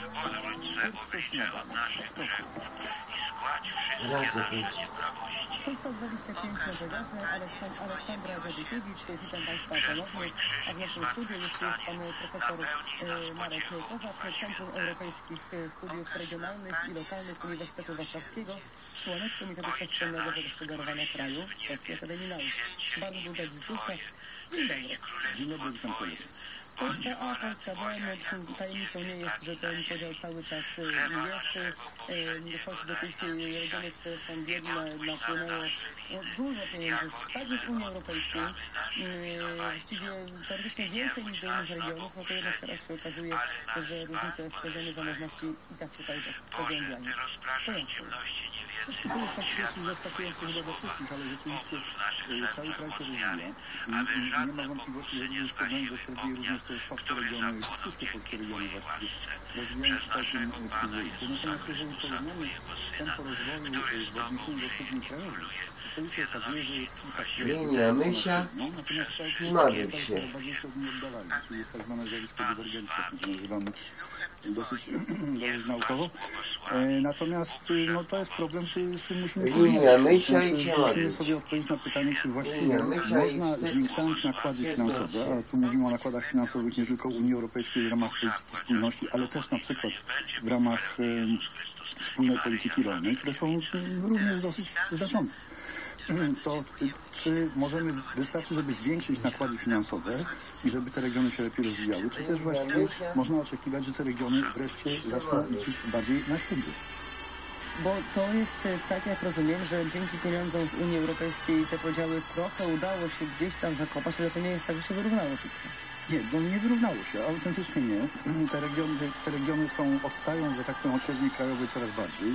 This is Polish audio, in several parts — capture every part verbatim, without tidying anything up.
Pozwól Twemu się od naszych grzechów i składź wszystkie nasze nieprawości. szósta dwadzieścia pięć na zegarze, Aleksandra Zadykiewicz, witam Państwa ponownie, a w naszym studiu jeszcze jest Pan Profesor e, Marek Kozak, Centrum Europejskich Studiów Regionalnych i Lokalnych Uniwersytetu Warszawskiego, członek Komitetu Przestrzennego Zagospodarowania Kraju Polskiej Akademii Nauk. Bardzo długa wizytówka. Dzień dobry. Dzień dobry, witam serdecznie. Polska A, Polska B, tajemnicą nie jest, że ten podział cały czas jest, choć do tych regionów, które są biedne, napłynęło dużo pieniędzy, także z Unii Europejskiej, właściwie teoretycznie więcej niż do innych regionów, no to jednak teraz się okazuje, że różnice w poziomie zamożności i tak się cały czas pogłębiają. To jak to jest? To jest tak dosyć zaskakujące chyba dla wszystkich, ale rzeczywiście cały kraj się rozwija i, i nie ma wątpliwości, że również porównaniu do Serbii również te słabsze regiony, wszystkie polskie regiony właściwie rozwijają się całkiem przyzwoicie. Natomiast jeżeli porównamy tempo rozwoju w odniesieniu do średniej krajowej, to już się okazuje, że jest kilka Zmieniamy się, natomiast cały kraj modlić się się. bardziej się od niej oddalali, czyli jest tak zwane zjawisko dywergencji, jak to nazywamy dosyć, dosyć naukowo. E, natomiast no, to jest problem, który, z którym musimy sobie Zmieniamy radzić. Musimy sobie odpowiedzieć na pytanie, czy właściwie można, zwiększając nakłady finansowe, a tu mówimy o nakładach finansowych nie tylko Unii Europejskiej w ramach polityki spójności, ale też na przykład w ramach e, wspólnej polityki rolnej, które są również dosyć znaczące. To czy możemy, wystarczy, żeby zwiększyć nakłady finansowe i żeby te regiony się lepiej rozwijały, czy też właściwie można oczekiwać, że te regiony wreszcie zaczną liczyć bardziej na siebie? Bo to jest tak, jak rozumiem, że dzięki pieniądzom z Unii Europejskiej te podziały trochę udało się gdzieś tam zakopać, ale to nie jest tak, że się wyrównało wszystko. Nie, no nie wyrównało się, autentycznie nie. Te regiony, te regiony są, odstają, że tak powiem, od średniej krajowej coraz bardziej.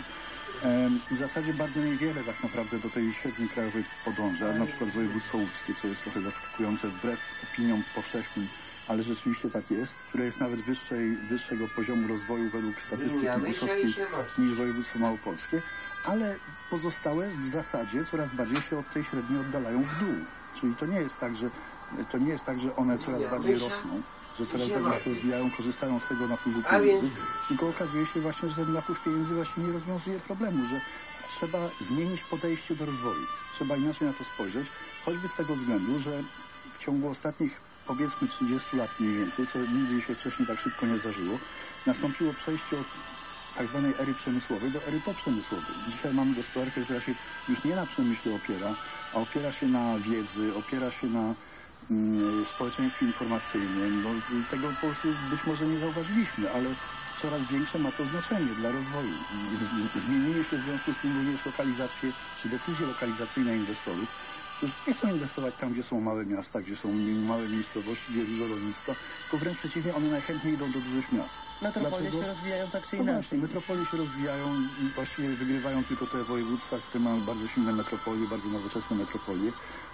W zasadzie bardzo niewiele tak naprawdę do tej średniej krajowej podąża, na przykład województwo łódzkie, co jest trochę zaskakujące wbrew opiniom powszechnym, ale rzeczywiście tak jest, które jest nawet wyższej, wyższego poziomu rozwoju według statystyki busowskiej niż województwo małopolskie, ale pozostałe w zasadzie coraz bardziej się od tej średniej oddalają w dół. Czyli to nie jest tak, że, to nie jest tak, że one coraz bardziej rosną, że coraz bardziej się rozwijają, korzystają z tego napływu pieniędzy, tylko okazuje się właśnie, że ten napływ pieniędzy właśnie nie rozwiązuje problemu, że trzeba zmienić podejście do rozwoju. Trzeba inaczej na to spojrzeć, choćby z tego względu, że w ciągu ostatnich powiedzmy trzydziestu lat mniej więcej, co nigdy się wcześniej tak szybko nie zdarzyło, nastąpiło przejście od tak zwanej ery przemysłowej do ery poprzemysłowej. Dzisiaj mamy gospodarkę, która się już nie na przemyśle opiera, a opiera się na wiedzy, opiera się na społeczeństwie informacyjnym. No, tego po prostu być może nie zauważyliśmy, ale coraz większe ma to znaczenie dla rozwoju. Zmieniły się w związku z tym również lokalizacje, czy decyzje lokalizacyjne inwestorów, którzy nie chcą inwestować tam, gdzie są małe miasta, gdzie są małe miejscowości, gdzie jest dużo rolnictwa, tylko wręcz przeciwnie, one najchętniej idą do dużych miast. Metropolie Dlaczego? się rozwijają tak czy no inaczej. Właśnie, metropolie się rozwijają i właściwie wygrywają tylko te województwa, które mają bardzo silne metropolie, bardzo nowoczesne metropolie.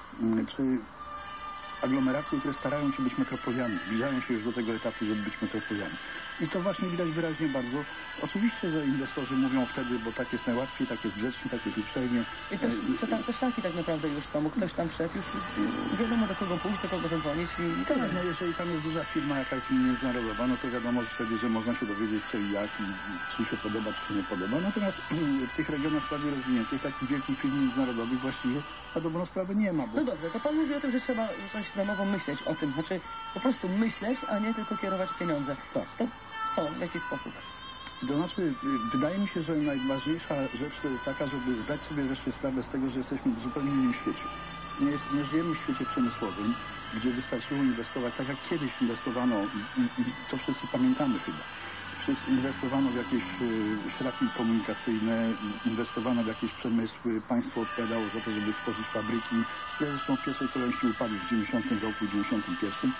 Czy aglomeracje, które starają się być metropoliami, zbliżają się już do tego etapu, żeby być metropoliami. I to właśnie widać wyraźnie bardzo. Oczywiście, że inwestorzy mówią wtedy, bo tak jest najłatwiej, tak jest grzecznie, tak jest uprzejmie. I też te szlaki tak naprawdę już są, bo ktoś tam wszedł, już, już wiadomo do kogo pójść, do kogo zadzwonić. I tak, no jeżeli tam jest duża firma jakaś międzynarodowa, no to wiadomo, że wtedy, że można się dowiedzieć co i jak, i czy się podoba, czy się nie podoba. Natomiast w tych regionach słabiej rozwiniętych, takich wielkich firm międzynarodowych właściwie na dobrą sprawę nie ma. Bo... No dobrze, to pan mówi o tym, że trzeba zacząć na nowo myśleć o tym, znaczy po prostu myśleć, a nie tylko kierować pieniądze. Tak. To co? W jaki sposób? To znaczy, wydaje mi się, że najważniejsza rzecz to jest taka, żeby zdać sobie wreszcie sprawę z tego, że jesteśmy w zupełnie innym świecie. Nie, jest, nie żyjemy w świecie przemysłowym, gdzie wystarczyło inwestować tak, jak kiedyś inwestowano, i, i to wszyscy pamiętamy chyba. Wszyscy inwestowano w jakieś y, szlaki komunikacyjne, inwestowano w jakieś przemysły, państwo odpowiadało za to, żeby stworzyć fabryki, które zresztą w pierwszej kolejności upadły w dziewięćdziesiątym roku, w dziewięćdziesiątym pierwszym.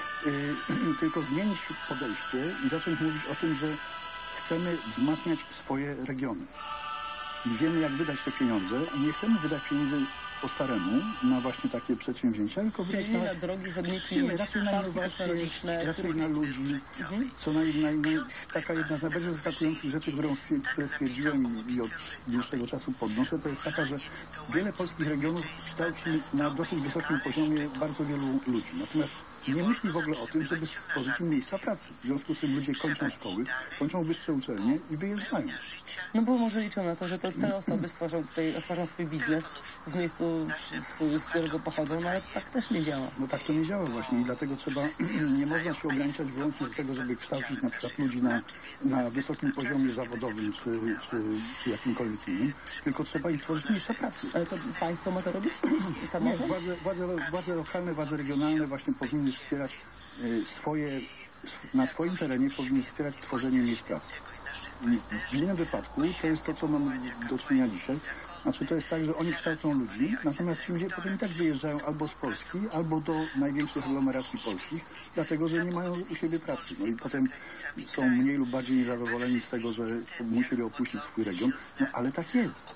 Y, tylko zmienić podejście i zacząć mówić o tym, że chcemy wzmacniać swoje regiony. I wiemy, jak wydać te pieniądze i nie chcemy wydać pieniędzy po staremu na właśnie takie przedsięwzięcia, tylko wydać na, na drogi, chodniki, nie, raczej na innowacje, raczej na ludzi. Mhm. Co naj, naj, naj, taka jedna z najbardziej zaskakujących rzeczy, którą które stwierdziłem i od dłuższego czasu podnoszę, to jest taka, że wiele polskich regionów kształci na dosyć wysokim poziomie bardzo wielu ludzi. Natomiast nie myśli w ogóle o tym, żeby stworzyć im miejsca pracy. W związku z tym ludzie kończą szkoły, kończą wyższe uczelnie i wyjeżdżają. No bo może liczą na to, że to te osoby stworzą tutaj, otworzą swój biznes w miejscu, w, z którego pochodzą, no ale to tak też nie działa. No tak to nie działa właśnie i dlatego trzeba, nie można się ograniczać wyłącznie do tego, żeby kształcić na przykład ludzi na, na wysokim poziomie zawodowym czy, czy, czy jakimkolwiek innym, tylko trzeba im tworzyć miejsca pracy. Ale to państwo ma to robić? Nie, władze, władze, władze lokalne, władze regionalne właśnie powinny wspierać y, swoje, na swoim terenie powinny wspierać tworzenie miejsc pracy. W innym wypadku to jest to, co mamy do czynienia dzisiaj. Znaczy to jest tak, że oni kształcą ludzi, natomiast ci ludzie potem i tak wyjeżdżają albo z Polski, albo do największych aglomeracji polskich, dlatego że nie mają u siebie pracy. No i potem są mniej lub bardziej niezadowoleni z tego, że musieli opuścić swój region. No ale tak jest.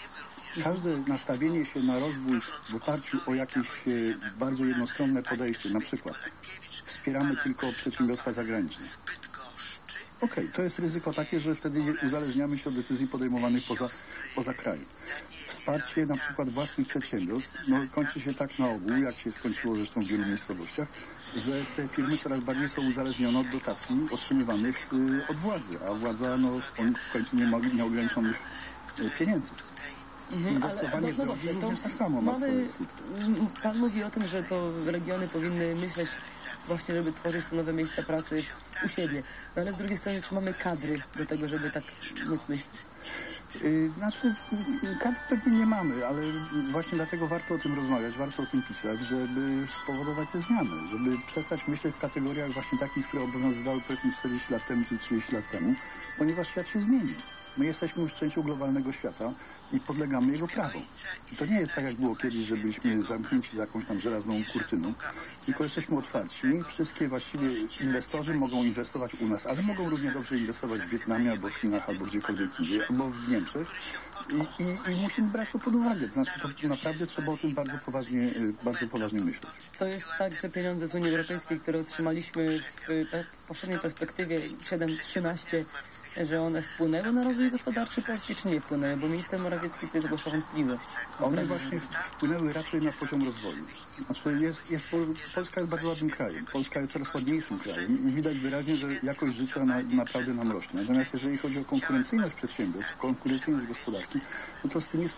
Każde nastawienie się na rozwój w oparciu o jakieś bardzo jednostronne podejście, na przykład wspieramy tylko przedsiębiorstwa zagraniczne. Okej, okay, to jest ryzyko takie, że wtedy uzależniamy się od decyzji podejmowanych poza, poza krajem. Wsparcie na przykład własnych przedsiębiorstw no, kończy się tak na ogół, jak się skończyło zresztą w wielu miejscowościach, że te firmy coraz bardziej są uzależnione od dotacji otrzymywanych y, od władzy, a władza no, w końcu nie ma nieograniczonych y, pieniędzy. Mhm, Inwestowanie ale, no, no w drogi również tak samo ma swoje skutki. Pan mówi o tym, że to regiony powinny myśleć właśnie, żeby tworzyć te nowe miejsca pracy u siebie. No ale z drugiej strony, czy mamy kadry do tego, żeby tak móc myśleć? Yy, znaczy, kadr pewnie nie mamy, ale właśnie dlatego warto o tym rozmawiać, warto o tym pisać, żeby spowodować te zmiany, żeby przestać myśleć w kategoriach właśnie takich, które obowiązywały powiedzmy czterdzieści lat temu czy trzydzieści lat temu, ponieważ świat się zmienił. My jesteśmy już częścią globalnego świata i podlegamy jego prawom. I to nie jest tak, jak było kiedyś, że byliśmy zamknięci za jakąś tam żelazną kurtyną, tylko jesteśmy otwarci. Wszystkie właściwie inwestorzy mogą inwestować u nas, ale mogą równie dobrze inwestować w Wietnamie, albo w Chinach, albo gdziekolwiek indziej, albo w Niemczech. I, i, i musimy brać to pod uwagę. To znaczy, to naprawdę trzeba o tym bardzo poważnie, bardzo poważnie myśleć. To jest tak, że pieniądze z Unii Europejskiej, które otrzymaliśmy w poprzedniej perspektywie siedem trzynaście, że one wpłynęły na rozwój gospodarczy Polski, czy nie wpłynęły? Bo minister Morawiecki tutaj zgłaszał wątpliwość. One właśnie wpłynęły raczej na poziom rozwoju. Znaczy jest, jest, Polska jest bardzo ładnym krajem. Polska jest coraz ładniejszym krajem i widać wyraźnie, że jakość życia na, naprawdę nam rośnie. Natomiast jeżeli chodzi o konkurencyjność przedsiębiorstw, konkurencyjność gospodarki, no to z tym jest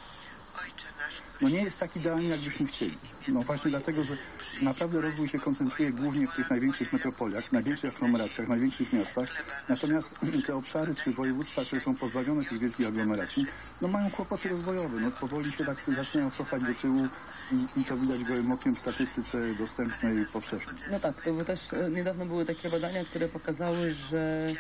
no nie jest tak idealnie, jakbyśmy chcieli. No właśnie dlatego, że naprawdę rozwój się koncentruje głównie w tych największych metropoliach, największych aglomeracjach, największych miastach. Natomiast te obszary czy województwa, które są pozbawione tych wielkich aglomeracji, no mają kłopoty rozwojowe. No powoli się tak zaczynają cofać do tyłu i, i to widać gołym okiem w statystyce dostępnej powszechnie. No tak, to bo też niedawno były takie badania, które pokazały, że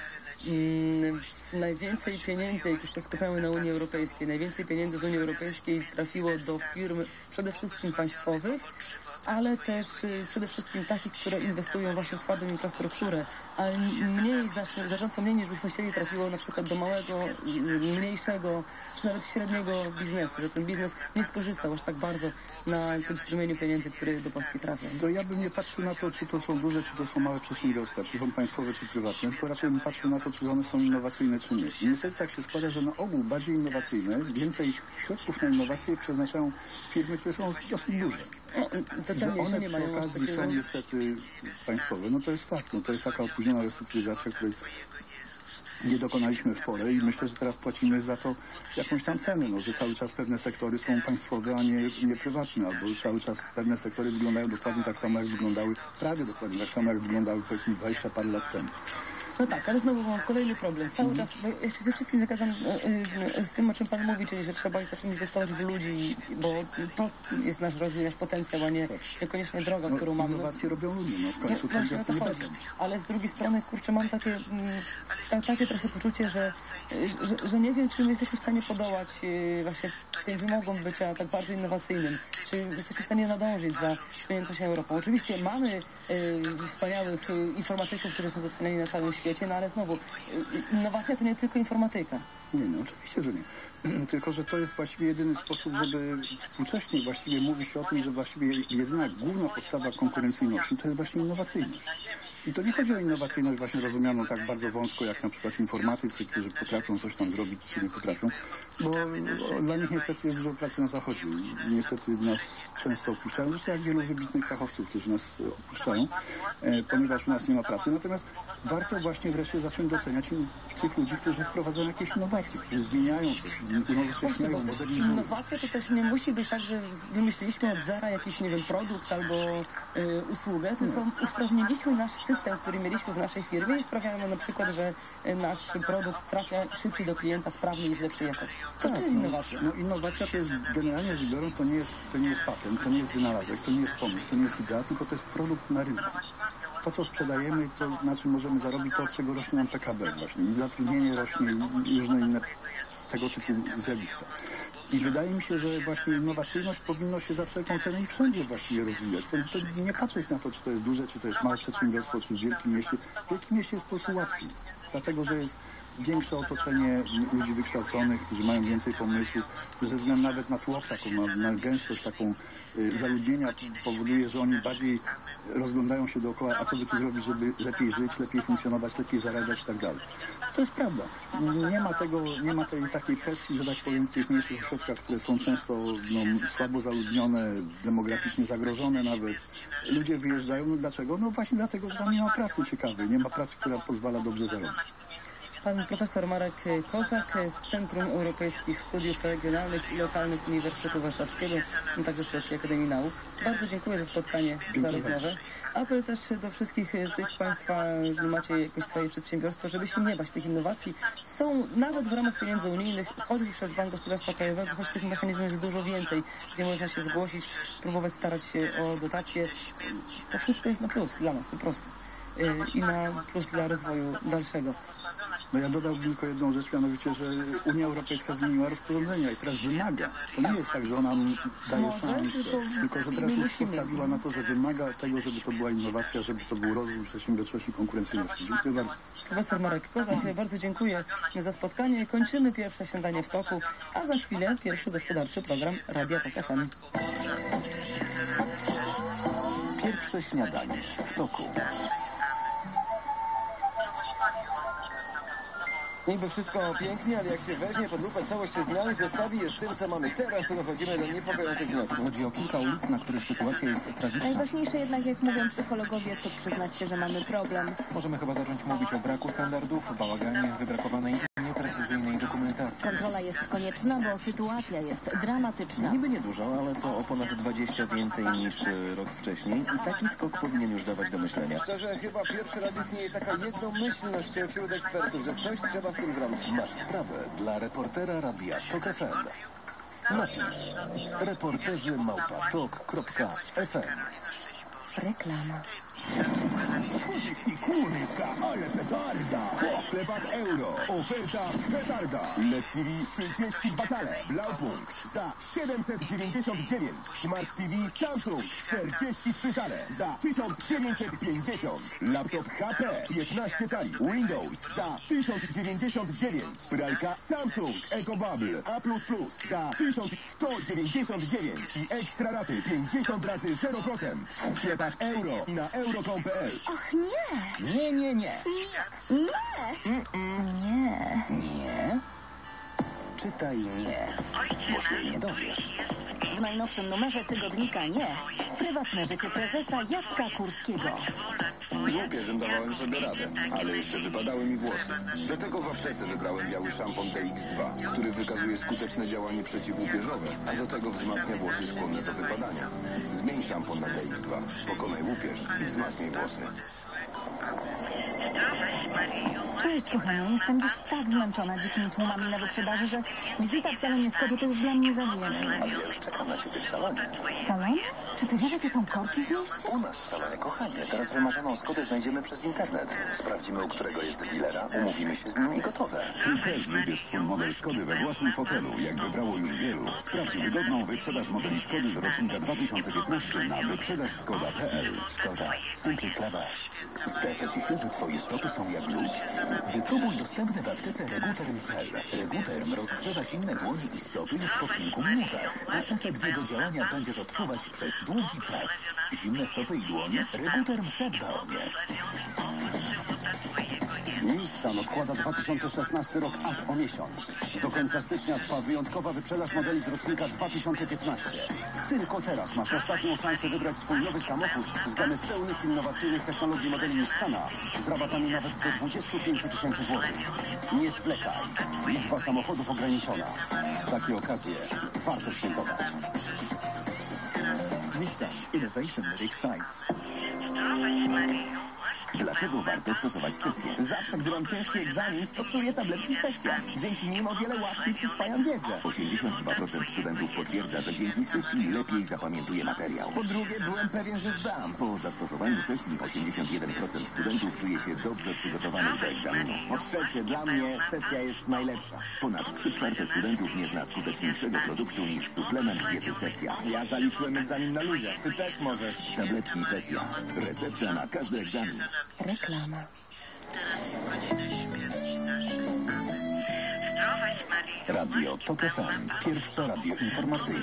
mm, najwięcej pieniędzy, jak już to skupiamy na Unii Europejskiej, najwięcej pieniędzy z Unii Europejskiej trafiło do firm przede wszystkim państwowych, ale też y, przede wszystkim takich, które inwestują właśnie w twardą infrastrukturę, ale mniej, znacznie, zarządcą mniej niż byśmy chcieli trafiło na przykład do małego, y, mniejszego, czy nawet średniego biznesu, że ten biznes nie skorzystał aż tak bardzo na tym strumieniu pieniędzy, które do Polski trafią. To ja bym nie patrzył na to, czy to są duże, czy to są małe przedsiębiorstwa, czy są państwowe, czy prywatne, tylko raczej bym patrzył na to, czy one są innowacyjne, czy nie. I niestety tak się składa, że na ogół bardziej innowacyjne, więcej środków na innowacje przeznaczają firmy, które są dosyć duże. No, to że one przy okazji takiego... są niestety państwowe. No to jest fakt. No to jest taka opóźniona restrukturyzacja, której nie dokonaliśmy w porę i myślę, że teraz płacimy za to jakąś tam cenę, no, że cały czas pewne sektory są państwowe, a nie, nie prywatne, albo cały czas pewne sektory wyglądają dokładnie tak samo, jak wyglądały, prawie dokładnie tak samo, jak wyglądały powiedzmy dwadzieścia parę lat temu. No tak, ale znowu mam kolejny problem. Cały czas, bo ja się ze wszystkim zgadzam z tym, o czym Pan mówi, czyli że trzeba zacząć inwestować w ludzi, bo to jest nasz rozwój, nasz potencjał, a nie niekoniecznie droga, no, którą mamy. Innowacje robią ludzie, no w końcu no, właśnie o to chodzi. Ale z drugiej strony, kurczę, mam takie, ta, takie trochę poczucie, że, że, że nie wiem, czy my jesteśmy w stanie podołać właśnie tym wymogom bycia tak bardzo innowacyjnym, czy jesteśmy w stanie nadążyć za zmieniającą się Europą. Oczywiście mamy y, wspaniałych y, informatyków, którzy są doceniani na całym świecie, no ale znowu, innowacja to nie tylko informatyka. Nie, no oczywiście, że nie. Tylko, że to jest właściwie jedyny sposób, żeby współcześnie właściwie mówi się o tym, że właściwie jedyna główna podstawa konkurencyjności to jest właśnie innowacyjność. I to nie chodzi o innowacyjność właśnie rozumianą tak bardzo wąsko, jak na przykład informatycy, którzy potrafią coś tam zrobić, czy nie potrafią, bo o, dla nich niestety jest dużo pracy na zachodzie. Niestety nas często opuszczają, zresztą jak wielu wybitnych fachowców, którzy nas opuszczają, e, ponieważ u nas nie ma pracy. Natomiast warto właśnie wreszcie zacząć doceniać tych ludzi, którzy wprowadzają jakieś innowacje, którzy zmieniają coś, unowocześniają, modernizują. Innowacja to też nie musi być tak, że wymyśliliśmy od zera jakiś, nie wiem, produkt albo y, usługę, tylko usprawniliśmy nasz system, który mieliśmy w naszej firmie i sprawiamy na przykład, że y, nasz produkt trafia szybciej do klienta, sprawniej i z lepszej jakości. To, tak, to jest innowacja. No, innowacja to jest, generalnie rzecz biorąc, to nie jest, to nie jest patent, to nie jest wynalazek, to nie jest pomysł, to nie jest idea, tylko to jest produkt na rynku. To, co sprzedajemy, to na czym możemy zarobić, to, od czego rośnie nam P K B właśnie. I zatrudnienie rośnie, i różne inne tego typu zjawiska. I wydaje mi się, że właśnie innowacyjność powinno się za wszelką cenę i wszędzie właściwie rozwijać. To, to nie patrzeć na to, czy to jest duże, czy to jest małe przedsiębiorstwo, czy w wielkim mieście. W wielkim mieście jest po prostu łatwiej. Dlatego, że jest większe otoczenie ludzi wykształconych, którzy mają więcej pomysłów, ze względu nawet na tłok taką, na, na gęstość taką y, zaludnienia powoduje, że oni bardziej rozglądają się dookoła, a co by tu zrobić, żeby lepiej żyć, lepiej funkcjonować, lepiej zarabiać i tak dalej. To jest prawda. Nie ma tego, nie ma tej takiej presji, że tak powiem, w tych mniejszych ośrodkach, które są często no, słabo zaludnione, demograficznie zagrożone nawet. Ludzie wyjeżdżają. No dlaczego? No właśnie dlatego, że tam nie ma pracy ciekawej, nie ma pracy, która pozwala dobrze zarobić. Pan profesor Marek Kozak z Centrum Europejskich Studiów Regionalnych i Lokalnych Uniwersytetu Warszawskiego, a także z Polskiej Akademii Nauk. Bardzo dziękuję za spotkanie, za rozmowę. Apel też do wszystkich z tych z Państwa, jeżeli macie jakieś swoje przedsiębiorstwo, żeby się nie bać tych innowacji. Są nawet w ramach pieniędzy unijnych, choćby przez Bank Gospodarstwa Krajowego, choć tych mechanizmów jest dużo więcej, gdzie można się zgłosić, próbować starać się o dotacje. To wszystko jest na plus dla nas, po prostu. I na plus dla rozwoju dalszego. No ja dodałbym tylko jedną rzecz, mianowicie, że Unia Europejska zmieniła rozporządzenia i teraz wymaga. To nie jest tak, że ona daje szansę, tylko że teraz już postawiła na to, że wymaga tego, żeby to była innowacja, żeby to był rozwój przedsiębiorczości i konkurencyjności. Dziękuję bardzo. Profesor Marek Kozak, bardzo dziękuję za spotkanie. Kończymy pierwsze śniadanie w toku, a za chwilę pierwszy gospodarczy program Radia Tok F M. Pierwsze śniadanie w toku. Niby wszystko pięknie, ale jak się weźmie pod lupę całość się zmiany, zestawi je z tym, co mamy teraz, to dochodzimy do niepokojących wniosków. Chodzi o kilka ulic, na których sytuacja jest tragiczna. Najważniejsze jednak, jak mówią psychologowie, to przyznać się, że mamy problem. Możemy chyba zacząć mówić o braku standardów, bałaganie, wybrakowanej i nieprecyzyjnej dokumentacji. Kontrola jest konieczna, bo sytuacja jest dramatyczna. Niby niedużo, ale to o ponad dwadzieścia więcej niż e, rok wcześniej i taki skok powinien już dawać do myślenia. Szczerze, chyba pierwszy raz istnieje taka jednomyślność wśród ekspertów, że coś trzeba z tym zrobić. Masz sprawę dla reportera Radia Tok F M. Napisz reporterzy małpa tok kropka f m. Reklama. Pocisk i kurka, ale petarda! Po sklepach euro. Oferta petarda. L E D T V trzydzieści dwa cale. Blaupunkt za siedemset dziewięćdziesiąt dziewięć. Smart T V Samsung czterdzieści trzy cale za tysiąc dziewięćset pięćdziesiąt. Laptop H P piętnaście cali. Windows za tysiąc dziewięćdziesiąt dziewięć. Pralka Samsung EcoBubble A plus plus za tysiąc sto dziewięćdziesiąt dziewięć. I ekstra raty pięćdziesiąt razy zero procent. W sklepach euro i na euro kropka com kropka p l. Och nie! Nie, nie, nie. Nie! Nie! Nie? Czytaj nie. Bo się nie dowiesz. W najnowszym numerze tygodnika Nie. Prywatne życie prezesa Jacka Kurskiego. Głupie, że dawałem sobie radę, ale jeszcze wypadały mi włosy. Do tego w aptece wybrałem biały szampon D X dwa, który wykazuje skuteczne działanie przeciwłupieżowe, a do tego wzmacnia włosy skłonne do wypadania. Zmień szampon na D X dwa, pokonaj łupież i wzmacnij włosy. Cześć, kochanie. Jestem dziś tak zmęczona dzikimi tłumami na wyprzedaży, że wizyta w salonie Skody to już dla mnie za wiele. A ja już czekam na ciebie w salonie. Salonie? Czy ty wiesz, jakie są korki w mieście? U nas w salonie, kochanie. Teraz wymarzoną Skodę znajdziemy przez internet. Sprawdzimy, u którego jest dealera, umówimy się z nim i gotowe. Ty też wybierz swój model Skody we własnym fotelu, jak wybrało już wielu. Sprawdź wygodną wyprzedaż modeli Skody z rocznika dwa tysiące piętnastego na wyprzedaż skoda kropka p l. Skoda. Simply clever. Zdarza ci się, że twoje stopy są jak lód? Wypróbuj dostępny w aptece Reguterm Gel. Reguterm rozgrzewa zimne dłoni i stopy już po kilku minutach, a efekt jego działania będziesz odczuwać przez długi czas. Zimne stopy i dłonie? Reguterm zadba o nie. Nissan odkłada dwa tysiące szesnasty rok aż o miesiąc. Do końca stycznia trwa wyjątkowa wyprzedaż modeli z rocznika dwa tysiące piętnastego. Tylko teraz masz ostatnią szansę wybrać swój nowy samochód z gamy pełnych innowacyjnych technologii modeli Nissana z rabatami nawet do dwudziestu pięciu tysięcy złotych. Nie zwlekaj. Liczba samochodów ograniczona. Takie okazje warto świętować. Nissan Innovation that excites. Dlaczego warto stosować sesję? Zawsze, gdy mam ciężki egzamin, stosuję tabletki Sesja. Dzięki nim o wiele łatwiej przyswajam wiedzę. osiemdziesiąt dwa procent studentów potwierdza, że dzięki sesji lepiej zapamiętuje materiał. Po drugie, byłem pewien, że zdam. Po zastosowaniu sesji osiemdziesiąt jeden procent studentów czuje się dobrze przygotowanych do egzaminu. Po trzecie, dla mnie sesja jest najlepsza. Ponad trzy czwarte studentów nie zna skuteczniejszego produktu niż suplement diety Sesja. Ja zaliczyłem egzamin na luzie. Ty też możesz. Tabletki Sesja. Recepta na każdy egzamin. Reklama. Teraz jest godzina śmierci naszej mamy. Zdrowaś Maryjo. Radio Tok F M. Pierwsze radio informacyjne.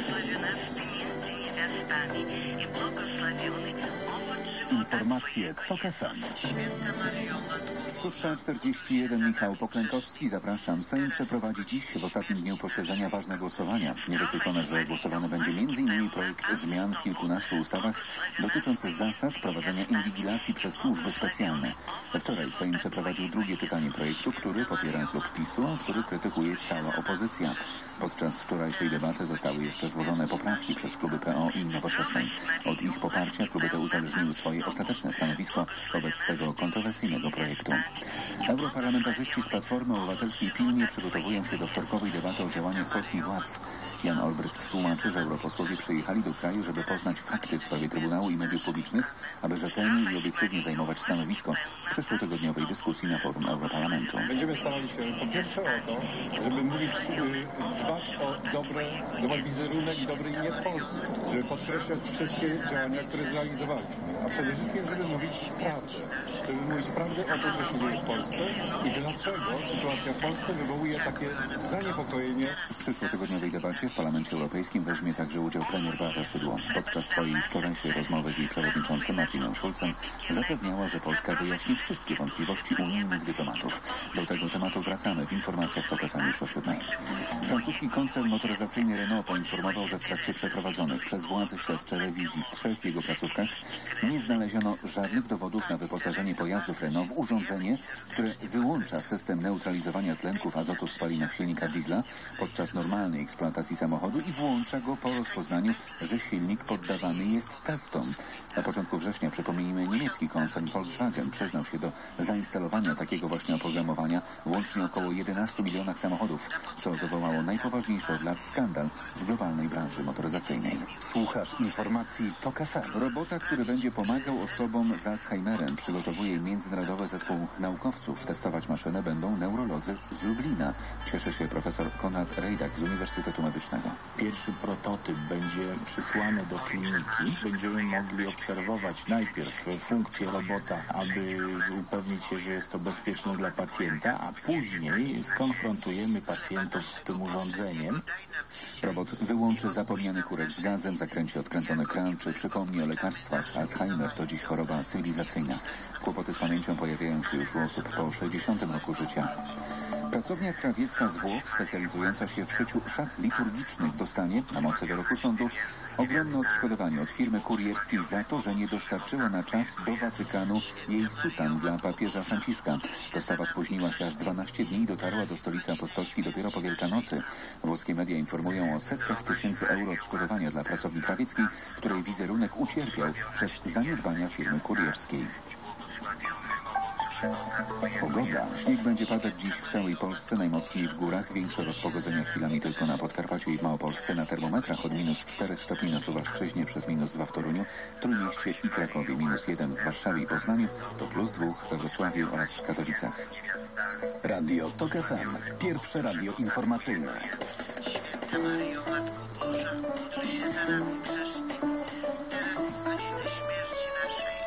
Między gwiazdami i błogosławiony owoc żywota Informacje Tok F M. Święta Maryjo, szósta czterdzieści jeden Michał Poklękowski. Zapraszam. Sejm przeprowadzi dziś w ostatnim dniu posiedzenia ważne głosowania. Niewykluczone, że głosowany będzie między innymi projekt zmian w kilkunastu ustawach dotyczących zasad prowadzenia inwigilacji przez służby specjalne. Wczoraj Sejm przeprowadził drugie czytanie projektu, który popiera klub PiSu, a który krytykuje cała opozycja. Podczas wczorajszej debaty zostały jeszcze złożone poprawki przez kluby P O i Nowoczesnej. Od ich poparcia kluby te uzależniły swoje ostateczne stanowisko wobec tego kontrowersyjnego projektu. Europarlamentarzyści z Platformy Obywatelskiej pilnie przygotowują się do wtorkowej debaty o działaniach polskich władz. Jan Olbrycht tłumaczy, że europosłowie przyjechali do kraju, żeby poznać fakty w sprawie Trybunału i mediów publicznych, aby rzetelnie i obiektywnie zajmować stanowisko w przyszłotygodniowej dyskusji na forum Europarlamentu. Będziemy starali się po pierwsze o to, żeby mówić, dbać o dobre, dobry wizerunek i dobre imię w Polsce, żeby podkreślać wszystkie działania, które zrealizowaliśmy, a przede wszystkim, żeby mówić prawdę, żeby mówić prawdę o to, co się dzieje w Polsce i dlaczego sytuacja w Polsce wywołuje takie zaniepokojenie. W przyszłotygodniowej debacie w Parlamencie Europejskim weźmie także udział premier Beata Szydło. Podczas swojej wczorajszej rozmowy z jej przewodniczącym Martinem Schulzem zapewniała, że Polska wyjaśni wszystkie wątpliwości unijnych dyplomatów. Do tego tematu wracamy w informacjach Tok F M już o siódmej. Francuski koncern motoryzacyjny Renault poinformował, że w trakcie przeprowadzonych przez władze śledcze rewizji w trzech jego placówkach nie znaleziono żadnych dowodów na wyposażenie pojazdów Renault w urządzenie, które wyłącza system neutralizowania tlenków azotu w spalinach silnika diesla podczas normalnej eksploatacji samochodu i włącza go po rozpoznaniu, że silnik poddawany jest testom. Na początku września, przypomnijmy, niemiecki koncern Volkswagen przyznał się do zainstalowania takiego właśnie oprogramowania w łącznie około jedenastu milionach samochodów, co wywołało najpoważniejszy od lat skandal w globalnej branży motoryzacyjnej. Słuchasz informacji Tok F M. Robota, który będzie pomagał osobom z Alzheimerem, przygotowuje międzynarodowy zespół naukowców. Testować maszynę będą neurolodzy z Lublina. Cieszy się profesor Konrad Rejdak z Uniwersytetu Medycznego. Pierwszy prototyp będzie przysłany do kliniki. Będziemy mogli obserwować najpierw funkcję robota, aby upewnić się, że jest to bezpieczne dla pacjenta, a później skonfrontujemy pacjentów z tym urządzeniem. Robot wyłączy zapomniany kurek z gazem, zakręci odkręcony kran, czy przypomni o lekarstwach. Alzheimer to dziś choroba cywilizacyjna. Kłopoty z pamięcią pojawiają się już u osób po sześćdziesiątym roku życia. Pracownia krawiecka z Włoch, specjalizująca się w szyciu szat liturgicznych, dostanie na mocy wyroku sądu ogromne odszkodowanie od firmy kurierskiej za to, że nie dostarczyła na czas do Watykanu jej sutan dla papieża Franciszka. Dostawa spóźniła się aż dwanaście dni i dotarła do stolicy apostolskiej dopiero po Wielkanocy. Włoskie media informują o setkach tysięcy euro odszkodowania dla pracowni krawieckiej, której wizerunek ucierpiał przez zaniedbania firmy kurierskiej. Pogoda. Śnieg będzie padać dziś w całej Polsce, najmocniej w górach, większe rozpogodzenia chwilami tylko na Podkarpaciu i w Małopolsce. Na termometrach od minus czterech stopni na Suwalszczyźnie przez minus dwa w Toruniu, Trójmieście i Krakowie, minus jeden w Warszawie i Poznaniu, do plus dwóch we Wrocławiu oraz w Katowicach. Radio Tok F M. Pierwsze radio informacyjne. Święta Maryjo, Matko Boża, módl się za nami grzesznymi, teraz i w godzinę śmierci naszej.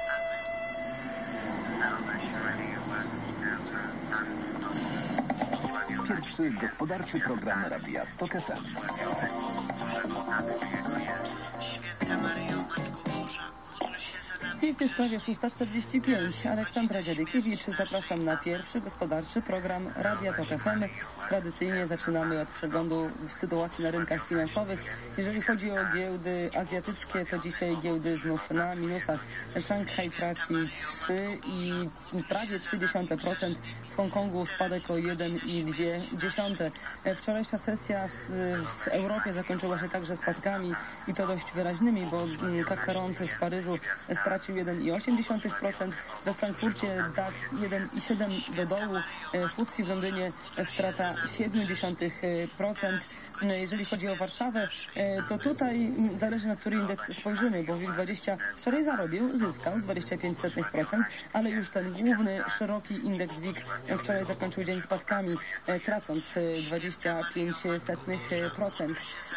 Amen. Pierwszy gospodarczy program Radia Tok F M. Święta Maryjo, Matko Boża, módl się za nami I w tej sprawie szósta czterdzieści pięć. Aleksandra Dziadykiewicz. Zapraszam na pierwszy gospodarczy program Radia Tok F M. Tradycyjnie zaczynamy od przeglądu sytuacji na rynkach finansowych. Jeżeli chodzi o giełdy azjatyckie, to dzisiaj giełdy znów na minusach. Szanghaj traci trzy i prawie trzy dziesiąte procent. W Hongkongu spadek o jeden i dwie dziesiąte. Wczorajsza sesja w, w Europie zakończyła się także spadkami i to dość wyraźnymi, bo C A C quaranta w Paryżu stracił jeden i osiem dziesiątych procent. We Frankfurcie DAX jeden i siedem procent do dołu. F T S E w Londynie strata siedem dziesiątych procent. Jeżeli chodzi o Warszawę, to tutaj zależy, na który indeks spojrzymy, bo WIG dwadzieścia wczoraj zarobił, zyskał dwadzieścia pięć procent, ale już ten główny, szeroki indeks WIG wczoraj zakończył dzień spadkami, tracąc dwadzieścia pięć procent.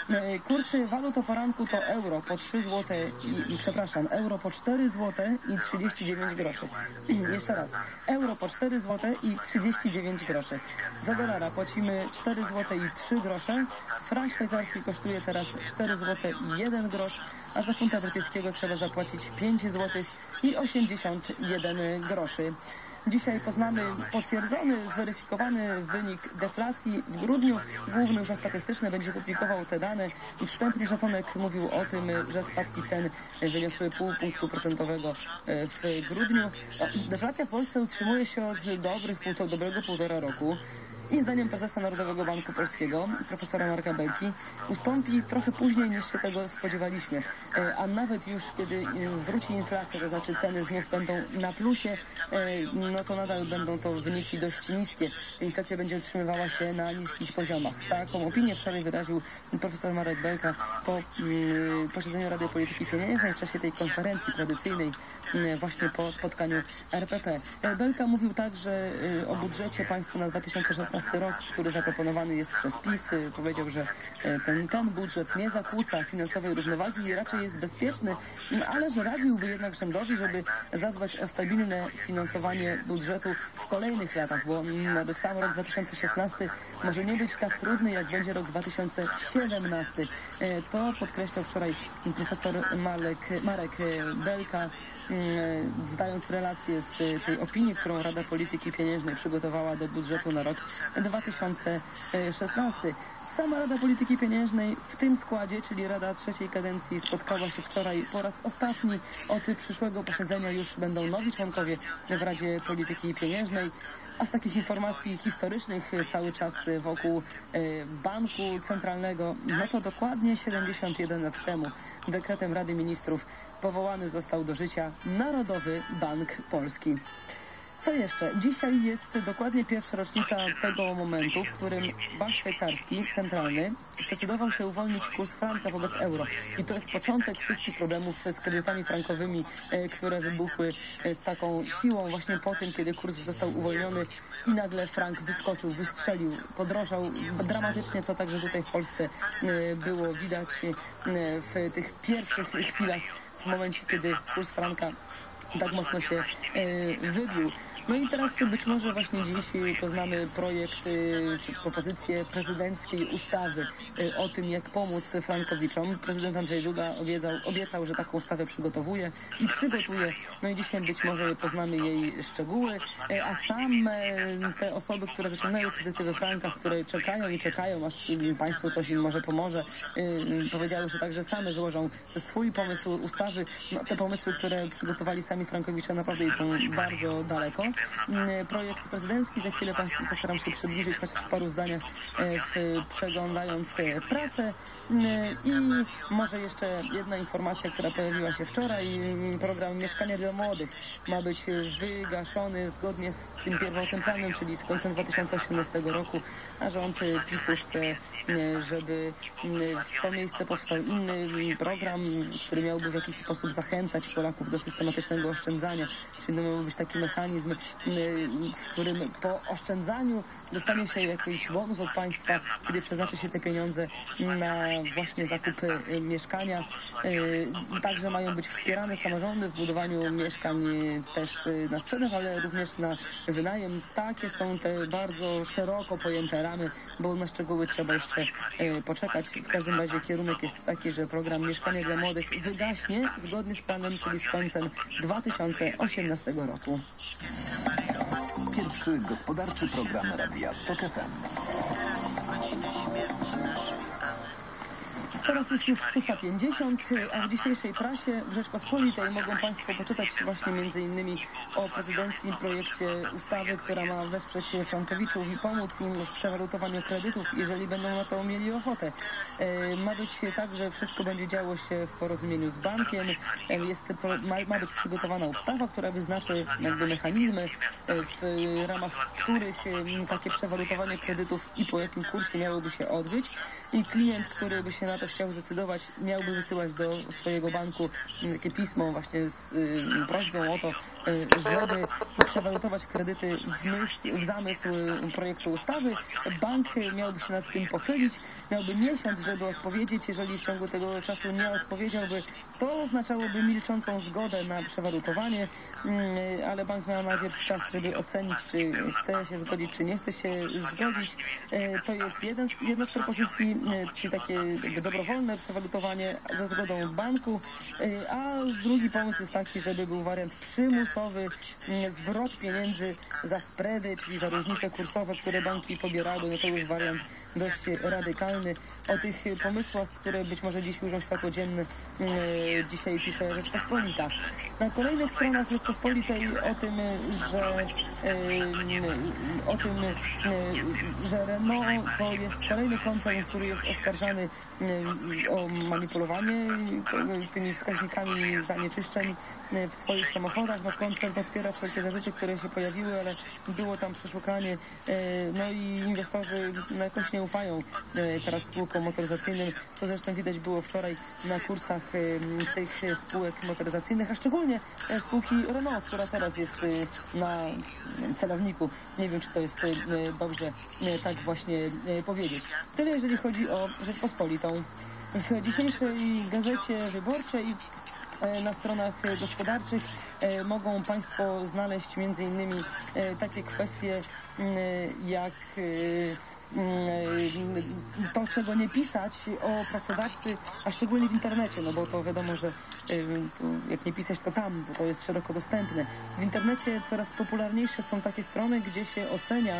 Kursy walut o poranku to euro po trzy złote i, i przepraszam, euro po cztery złote i trzydzieści dziewięć groszy. Jeszcze raz, euro po cztery złote i trzydzieści dziewięć groszy. Za dolara płacimy cztery złote i trzy grosze. Frank szwajcarski kosztuje teraz cztery złote i jeden grosz, a za funta brytyjskiego trzeba zapłacić pięć złotych i osiemdziesiąt jeden groszy. Dzisiaj poznamy potwierdzony, zweryfikowany wynik deflacji w grudniu. Główny Urząd Statystyczny będzie publikował te dane. Wstępny szacunek mówił o tym, że spadki cen wyniosły pół punktu procentowego w grudniu. Deflacja w Polsce utrzymuje się od dobrych, półtora, dobrego półtora roku. I zdaniem prezesa Narodowego Banku Polskiego, profesora Marka Belki, ustąpi trochę później niż się tego spodziewaliśmy. A nawet już kiedy wróci inflacja, to znaczy ceny znów będą na plusie, no to nadal będą to wyniki dość niskie. Inflacja będzie utrzymywała się na niskich poziomach. Taką opinię wczoraj wyraził profesor Marek Belka po mm, posiedzeniu Rady Polityki Pieniężnej w czasie tej konferencji tradycyjnej właśnie po spotkaniu R P P. Belka mówił także o budżecie państwa na dwa tysiące szesnasty rok, który zaproponowany jest przez PiS. Powiedział, że ten, ten budżet nie zakłóca finansowej równowagi i raczej jest bezpieczny, ale że radziłby jednak rządowi, żeby zadbać o stabilne finansowanie budżetu w kolejnych latach, bo sam rok dwa tysiące szesnasty może nie być tak trudny, jak będzie rok dwa tysiące siedemnasty. To podkreślał wczoraj profesor Marek, Marek Belka, zdając relację z tej opinii, którą Rada Polityki Pieniężnej przygotowała do budżetu na rok dwa tysiące szesnasty. Sama Rada Polityki Pieniężnej w tym składzie, czyli Rada trzeciej kadencji, spotkała się wczoraj po raz ostatni. Od przyszłego posiedzenia już będą nowi członkowie w Radzie Polityki Pieniężnej. A z takich informacji historycznych cały czas wokół Banku Centralnego, no to dokładnie siedemdziesiąt jeden lat temu dekretem Rady Ministrów powołany został do życia Narodowy Bank Polski. Co jeszcze? Dzisiaj jest dokładnie pierwsza rocznica tego momentu, w którym Bank Szwajcarski Centralny zdecydował się uwolnić kurs franka wobec euro. I to jest początek wszystkich problemów z kredytami frankowymi, które wybuchły z taką siłą właśnie po tym, kiedy kurs został uwolniony i nagle frank wyskoczył, wystrzelił, podrożał dramatycznie, co także tutaj w Polsce było widać w tych pierwszych chwilach, w momencie, kiedy kurs franka tak mocno się wybił. No i teraz być może właśnie dziś poznamy projekt czy propozycję prezydenckiej ustawy o tym, jak pomóc frankowiczom. Prezydent Andrzej Duda obiecał, obiecał, że taką ustawę przygotowuje i przygotuje. No i dzisiaj być może poznamy jej szczegóły, a sam te osoby, które zaciągnęły kredyty we frankach, które czekają i czekają, aż państwo coś im może pomoże, powiedziały, że także same złożą swój pomysł ustawy. No, te pomysły, które przygotowali sami frankowicze, naprawdę idą bardzo daleko. Projekt prezydencki, za chwilę Państwu postaram się przybliżyć chociaż w paru zdaniach, w, przeglądając prasę. I może jeszcze jedna informacja, która pojawiła się wczoraj. Program Mieszkania dla Młodych ma być wygaszony zgodnie z tym pierwotnym planem, czyli z końcem dwa tysiące osiemnastego roku, a rząd PiS-u chce, żeby w to miejsce powstał inny program, który miałby w jakiś sposób zachęcać Polaków do systematycznego oszczędzania. Czyli to miałby być taki mechanizm w którym po oszczędzaniu dostanie się jakiś bonus od państwa, kiedy przeznaczy się te pieniądze na właśnie zakupy mieszkania. Także mają być wspierane samorządy w budowaniu mieszkań też na sprzedaż, ale również na wynajem. Takie są te bardzo szeroko pojęte ramy, bo na szczegóły trzeba jeszcze poczekać. W każdym razie kierunek jest taki, że program Mieszkanie dla Młodych wygaśnie zgodnie z planem, czyli z końcem dwa tysiące osiemnastego roku. Pierwszy gospodarczy program Radia Tok F M. Teraz jest już szósta pięćdziesiąt, a w dzisiejszej prasie w Rzeczpospolitej mogą Państwo poczytać właśnie między innymi o prezydenckim projekcie ustawy, która ma wesprzeć frankowiczów i pomóc im w przewalutowaniu kredytów, jeżeli będą na to mieli ochotę. Ma być tak, że wszystko będzie działo się w porozumieniu z bankiem. Jest, ma, ma być przygotowana ustawa, która wyznaczy jakby mechanizmy, w ramach których takie przewalutowanie kredytów i po jakim kursie miałoby się odbyć. I klient, który by się na to chciał zdecydować, miałby wysyłać do swojego banku takie pismo właśnie z y, prośbą o to, y, żeby przewalutować kredyty w, myśl, w zamysł projektu ustawy. Bank miałby się nad tym pochylić, miałby miesiąc, żeby odpowiedzieć. Jeżeli w ciągu tego czasu nie odpowiedziałby, to oznaczałoby milczącą zgodę na przewalutowanie, y, ale bank miał najpierw czas, żeby ocenić, czy chce się zgodzić, czy nie chce się zgodzić. Y, to jest jeden z, jedna z propozycji, czyli takie jakby dobrowolne przewalutowanie ze zgodą banku, a drugi pomysł jest taki, żeby był wariant przymusowy, zwrot pieniędzy za spready, czyli za różnice kursowe, które banki pobierały. No to już wariant dość radykalny. O tych pomysłach, które być może dziś ujrzą światło dzienne, dzisiaj pisze Rzeczpospolita. Na kolejnych stronach Rzeczpospolitej o tym, że o tym, że Renault to jest kolejny koncern, który jest oskarżany o manipulowanie tymi wskaźnikami zanieczyszczeń w swoich samochodach. No, koncern odpiera wszelkie zarzuty, które się pojawiły, ale było tam przeszukanie. No i inwestorzy no, jakoś nie ufają teraz spółkom motoryzacyjnym, co zresztą widać było wczoraj na kursach tych spółek motoryzacyjnych, a szczególnie spółki Renault, która teraz jest na celowniku. Nie wiem, czy to jest dobrze tak właśnie powiedzieć. Tyle, jeżeli chodzi o Rzeczpospolitą. W dzisiejszej Gazecie Wyborczej na stronach gospodarczych mogą Państwo znaleźć między innymi takie kwestie jak to, czego nie pisać o pracodawcy, a szczególnie w internecie, no bo to wiadomo, że jak nie pisać, to tam, bo to jest szeroko dostępne. W internecie coraz popularniejsze są takie strony, gdzie się ocenia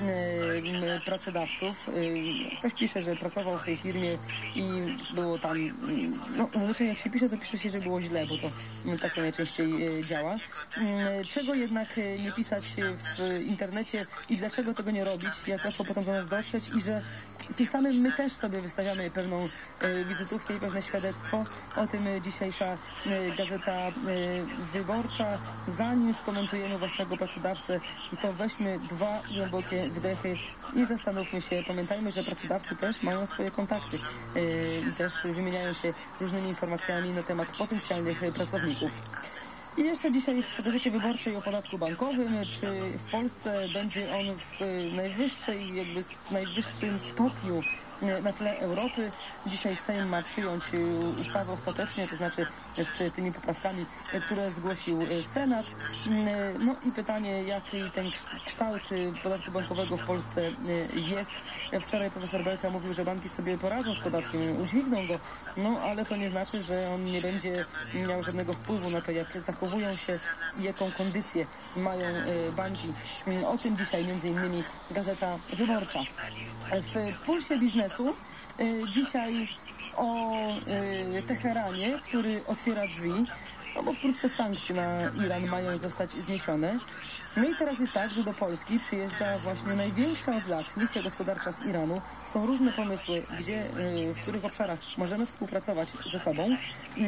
pracodawców. Ktoś pisze, że pracował w tej firmie i było tam, no zazwyczaj jak się pisze, to pisze się, że było źle, bo to tak to najczęściej działa. Czego jednak nie pisać w internecie i dlaczego tego nie robić, jak łatwo potem do nas dotrzeć i że tym samym my też sobie wystawiamy pewną e, wizytówkę i pewne świadectwo. O tym dzisiejsza e, Gazeta e, Wyborcza. Zanim skomentujemy własnego pracodawcę, to weźmy dwa głębokie wdechy i zastanówmy się. Pamiętajmy, że pracodawcy też mają swoje kontakty e, i też wymieniają się różnymi informacjami na temat potencjalnych pracowników. I jeszcze dzisiaj w Gazecie Wyborczej o podatku bankowym, czy w Polsce będzie on w najwyższej, jakby najwyższym stopniu na tle Europy. Dzisiaj Sejm ma przyjąć ustawę ostatecznie, to znaczy z tymi poprawkami, które zgłosił Senat. No i pytanie, jaki ten kształt podatku bankowego w Polsce jest. Wczoraj profesor Belka mówił, że banki sobie poradzą z podatkiem, udźwigną go, no ale to nie znaczy, że on nie będzie miał żadnego wpływu na to, jak zachowują się i jaką kondycję mają banki. O tym dzisiaj między innymi Gazeta Wyborcza. W Pulsie Biznesu dzisiaj o Teheranie, który otwiera drzwi, no bo wkrótce sankcje na Iran mają zostać zniesione. No i teraz jest tak, że do Polski przyjeżdża właśnie największa od lat misja gospodarcza z Iranu. Są różne pomysły, gdzie, w których obszarach możemy współpracować ze sobą.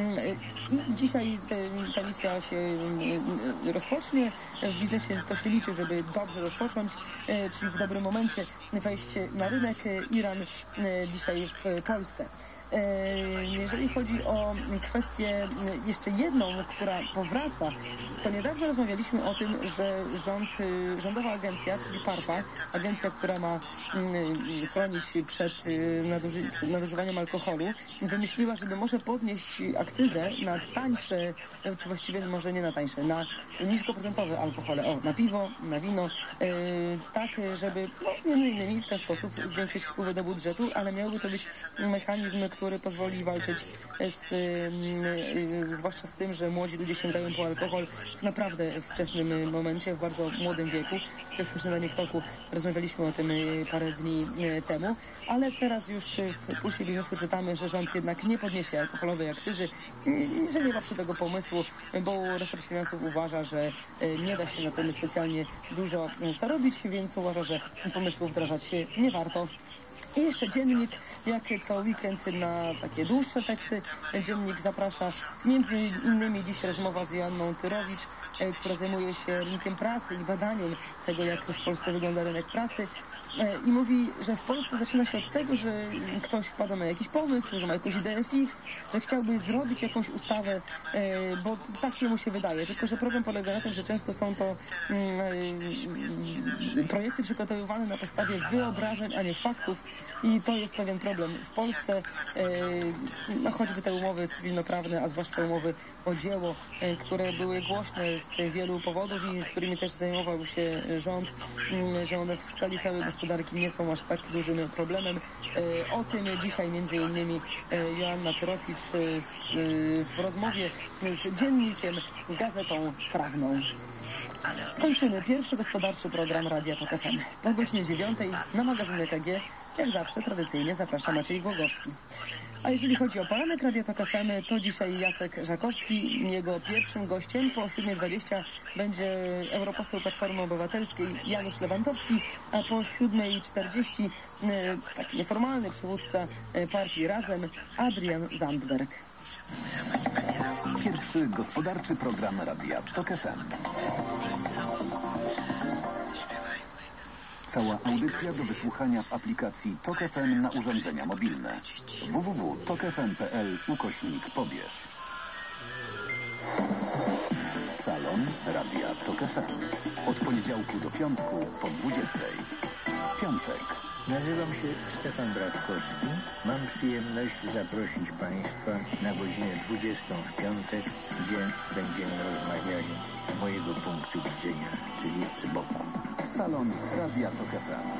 I dzisiaj te, ta misja się rozpocznie. W biznesie to się liczy, żeby dobrze rozpocząć, czyli w dobrym momencie wejść na rynek. Iran dzisiaj w Polsce. Jeżeli chodzi o kwestię jeszcze jedną, która powraca, to niedawno rozmawialiśmy o tym, że rząd, rządowa agencja, czyli PARPA, agencja, która ma chronić przed, naduży, przed nadużywaniem alkoholu, wymyśliła, żeby może podnieść akcyzę na tańsze, czy właściwie może nie na tańsze, na niskoprocentowe alkohole, o, na piwo, na wino, tak, żeby no, między innymi w ten sposób zwiększyć wpływy do budżetu, ale miałby to być mechanizm, który pozwoli walczyć z, y, zwłaszcza z tym, że młodzi ludzie sięgają po alkohol w naprawdę wczesnym momencie, w bardzo młodym wieku. W pierwszym śniadaniu w toku rozmawialiśmy o tym parę dni temu, ale teraz już w Pulsie Biznesu czytamy, że rząd jednak nie podniesie alkoholowej akcyzy, że nie ma przy tego pomysłu, bo resort finansów uważa, że nie da się na tym specjalnie dużo zarobić, więc uważa, że pomysłu wdrażać się nie warto. I jeszcze dziennik, jak co weekend na takie dłuższe teksty. Dziennik zaprasza między innymi dziś rozmowa z Joanną Tyrowicz, która zajmuje się rynkiem pracy i badaniem tego, jak w Polsce wygląda rynek pracy. I mówi, że w Polsce zaczyna się od tego, że ktoś wpada na jakiś pomysł, że ma jakąś ideę fix, że chciałby zrobić jakąś ustawę, bo tak się mu się wydaje. Tylko że problem polega na tym, że często są to projekty przygotowywane na podstawie wyobrażeń, a nie faktów. I to jest pewien problem w Polsce. No, choćby te umowy cywilnoprawne, a zwłaszcza umowy o dzieło, które były głośne z wielu powodów i którymi też zajmował się rząd, że one w skali całej gospodarki nie są aż tak dużym problemem. O tym dzisiaj między innymi Joanna Tyrowicz w rozmowie z dziennikiem, gazetą prawną. Kończymy pierwszy gospodarczy program Radia Tok F M. Po godzinie dziewiątej na magazyn E K G, jak zawsze tradycyjnie zaprasza Maciej Głogowski. A jeżeli chodzi o poranek Radia Tok F M, to dzisiaj Jacek Żakowski. Jego pierwszym gościem po siódmej dwadzieścia będzie europoseł Platformy Obywatelskiej Janusz Lewandowski, a po siódmej czterdzieści taki nieformalny przywódca partii Razem Adrian Zandberg. Pierwszy gospodarczy program Radia Tok F M. Cała audycja do wysłuchania w aplikacji Tok F M na urządzenia mobilne. w w w kropka tok f m kropka p l ukośnik pobierz. Salon Radia Tok F M. Od poniedziałku do piątku po dwudziestej. Piątek. Nazywam się Stefan Bratkowski. Mam przyjemność zaprosić Państwa na godzinę dwudziestą w piątek, gdzie będziemy rozmawiali z mojego punktu widzenia, czyli z boku. Salon Radia Tok F M.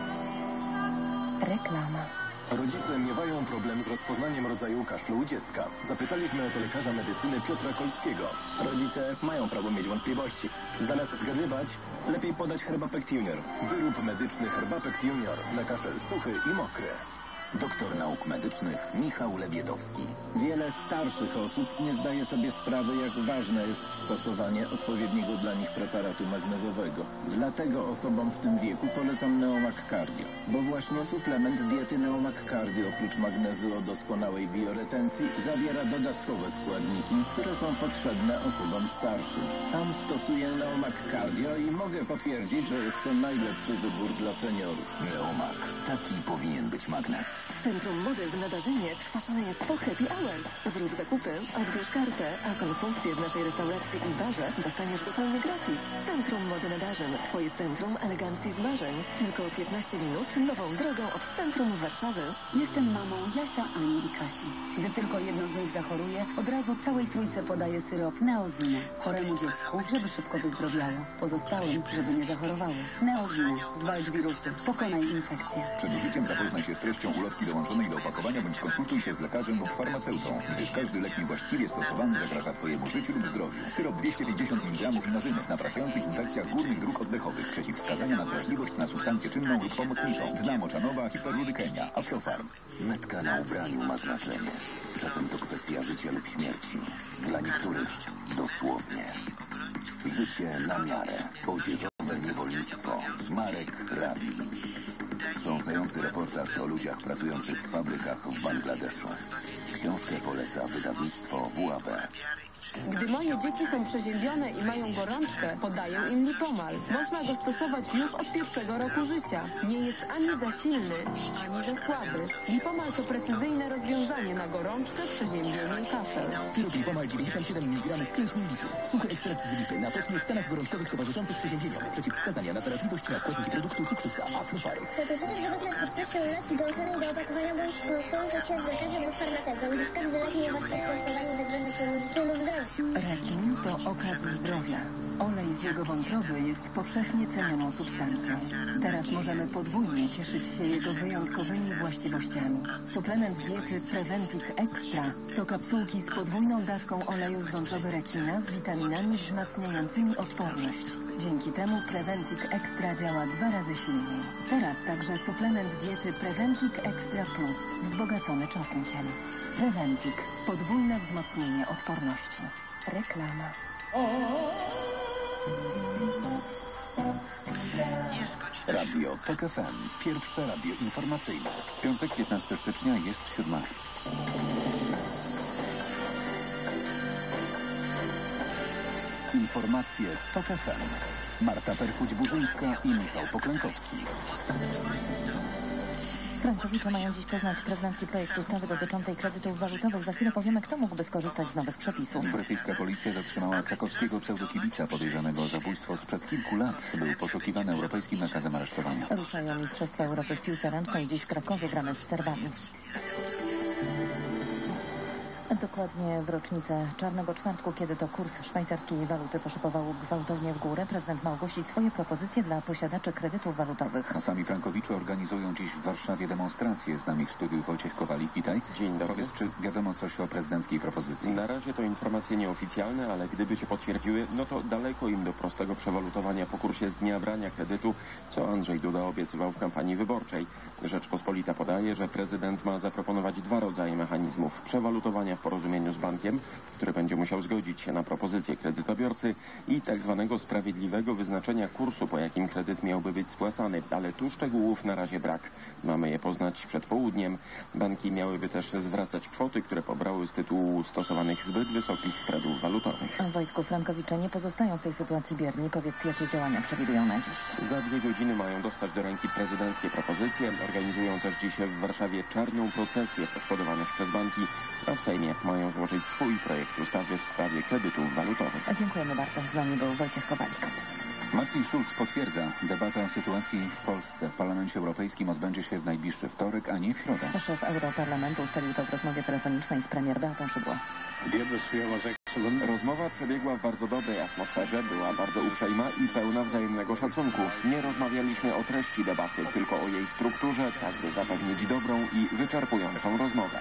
Reklama. Rodzice miewają problem z rozpoznaniem rodzaju kaszlu u dziecka. Zapytaliśmy o to lekarza medycyny Piotra Kolskiego. Rodzice mają prawo mieć wątpliwości. Zamiast zgadywać, lepiej podać Herbapect Junior. Wyrób medyczny Herbapect Junior na kaszel suchy i mokry. Doktor nauk medycznych Michał Lebiedowski. Wiele starszych osób nie zdaje sobie sprawy, jak ważne jest stosowanie odpowiedniego dla nich preparatu magnezowego. Dlatego osobom w tym wieku polecam Neomak Cardio, bo właśnie suplement diety Neomak Cardio oprócz magnezu o doskonałej bioretencji zawiera dodatkowe składniki, które są potrzebne osobom starszym. Sam stosuję Neomak Cardio i mogę potwierdzić, że jest to najlepszy wybór dla seniorów. Neomak. Taki powinien być magnez. Centrum Mody w Nadarzynie trwa szalenie po Happy Hours. Zrób zakupy, odbierz kartę, a konsumpcję w naszej restauracji i barze dostaniesz zupełnie gratis. Centrum Mody Nadarzyn. Twoje centrum elegancji z marzeń. Tylko piętnaście minut nową drogą od centrum Warszawy. Jestem mamą Jasia, Ani i Kasi. Gdy tylko jedno z nich zachoruje, od razu całej trójce podaję syrop Neozinę. Choremu dziecku, żeby szybko wyzdrowiało. Pozostałym, żeby nie zachorowały. Neozinę. Zwalcz wirusy. Pokonaj infekcję. Przed użyciem zapoznaj się z treścią ulotki dołączonej do opakowania bądź konsultuj się z lekarzem lub farmaceutą, gdyż każdy lek niewłaściwie stosowany zagraża Twojemu życiu lub zdrowiu. Syrop dwieście pięćdziesiąt miligramów inozyny w napraszających infekcjach górnych dróg oddechowych. Przeciwwskazania na wrażliwość na substancję czynną lub pomocniczą. Dna moczanowa, hiperurykemia. Aflofarm. Metka na ubraniu ma znaczenie. Czasem to kwestia życia lub śmierci. Dla niektórych dosłownie. Życie na miarę. Odzieżowe niewolnictwo. Marek Rabi. Wstrząsający reportaż o ludziach pracujących w fabrykach w Bangladeszu. Książkę poleca wydawnictwo W A B. Gdy moje dzieci są przeziębione i mają gorączkę, podaję im Lipomal. Można go stosować już od pierwszego roku życia. Nie jest ani za silny, ani za słaby. Lipomal to precyzyjne rozwiązanie na gorączkę, przeziębienie i kaszel. Syrop Lipomal dziewięćdziesiąt siedem miligramów pięć mililitrów. Suchy ekstrakt z lipy. Napocznie w stanach gorączkowych towarzyszących przeziębieniom. Przeciwwskazania na wrażliwość na składniki produktu cukrzyca Aflofarm. Przedłużytek żywotności wpisu leki dołączone do opakowania bądź konsultuj się z lekarzem lub farmaceutą, gdyż każdy lek nie wasze stosowanie zagroża twojemu życiu lub zdrowiu. Rekin to okaz zdrowia. Olej z jego wątroby jest powszechnie cenioną substancją. Teraz możemy podwójnie cieszyć się jego wyjątkowymi właściwościami. Suplement z diety Preventic Extra to kapsułki z podwójną dawką oleju z wątroby rekina z witaminami wzmacniającymi odporność. Dzięki temu Preventic Extra działa dwa razy silniej. Teraz także suplement z diety Preventic Extra Plus wzbogacony czosnkiem. Preventic. Podwójne wzmocnienie odporności. Reklama. Radio TOK F M. Pierwsze radio informacyjne. Piątek, piętnastego stycznia, jest siódma. Informacje TOK F M. Marta Perchuć-Burzyńska i Michał Poklękowski. Frankowicze mają dziś poznać prezydencki projekt ustawy dotyczącej kredytów walutowych. Za chwilę powiemy, kto mógłby skorzystać z nowych przepisów. Brytyjska policja zatrzymała krakowskiego pseudokibica podejrzanego o zabójstwo sprzed kilku lat. Był poszukiwany europejskim nakazem aresztowania. Ruszają Mistrzostwa Europy w piłce ręcznej. Dziś w Krakowie gramy z Serbami. Dokładnie w rocznicę Czarnego Czwartku, kiedy to kurs szwajcarskiej waluty poszybował gwałtownie w górę, prezydent ma ogłosić swoje propozycje dla posiadaczy kredytów walutowych. A sami frankowicze organizują dziś w Warszawie demonstrację. Z nami w studiu Wojciech Kowalik. Witaj. Dzień dobry. Powiedz, czy wiadomo coś o prezydenckiej propozycji? Na razie to informacje nieoficjalne, ale gdyby się potwierdziły, no to daleko im do prostego przewalutowania po kursie z dnia brania kredytu, co Andrzej Duda obiecywał w kampanii wyborczej. Rzeczpospolita podaje, że prezydent ma zaproponować dwa rodzaje mechanizmów przewalutowania w porozumieniu z bankiem, który będzie musiał zgodzić się na propozycję kredytobiorcy, i tak zwanego sprawiedliwego wyznaczenia kursu, po jakim kredyt miałby być spłacany, ale tu szczegółów na razie brak. Mamy je poznać przed południem. Banki miałyby też zwracać kwoty, które pobrały z tytułu stosowanych zbyt wysokich spreadów walutowych. Wojtku, frankowicze nie pozostają w tej sytuacji bierni. Powiedz, jakie działania przewidują na dziś? Za dwie godziny mają dostać do ręki prezydenckie propozycje. Organizują też dzisiaj w Warszawie czarną procesję poszkodowanych przez banki, a w Sejmie mają złożyć swój projekt ustawy w sprawie kredytów walutowych. Dziękujemy bardzo. Z nami był Wojciech Kowalik. Martin Schulz potwierdza, debata o sytuacji w Polsce w Parlamencie Europejskim odbędzie się w najbliższy wtorek, a nie w środę. Szef Europarlamentu ustalił to w rozmowie telefonicznej z premier Beatą Szydło. Rozmowa przebiegła w bardzo dobrej atmosferze, była bardzo uprzejma i pełna wzajemnego szacunku. Nie rozmawialiśmy o treści debaty, tylko o jej strukturze, tak by zapewnić dobrą i wyczerpującą rozmowę.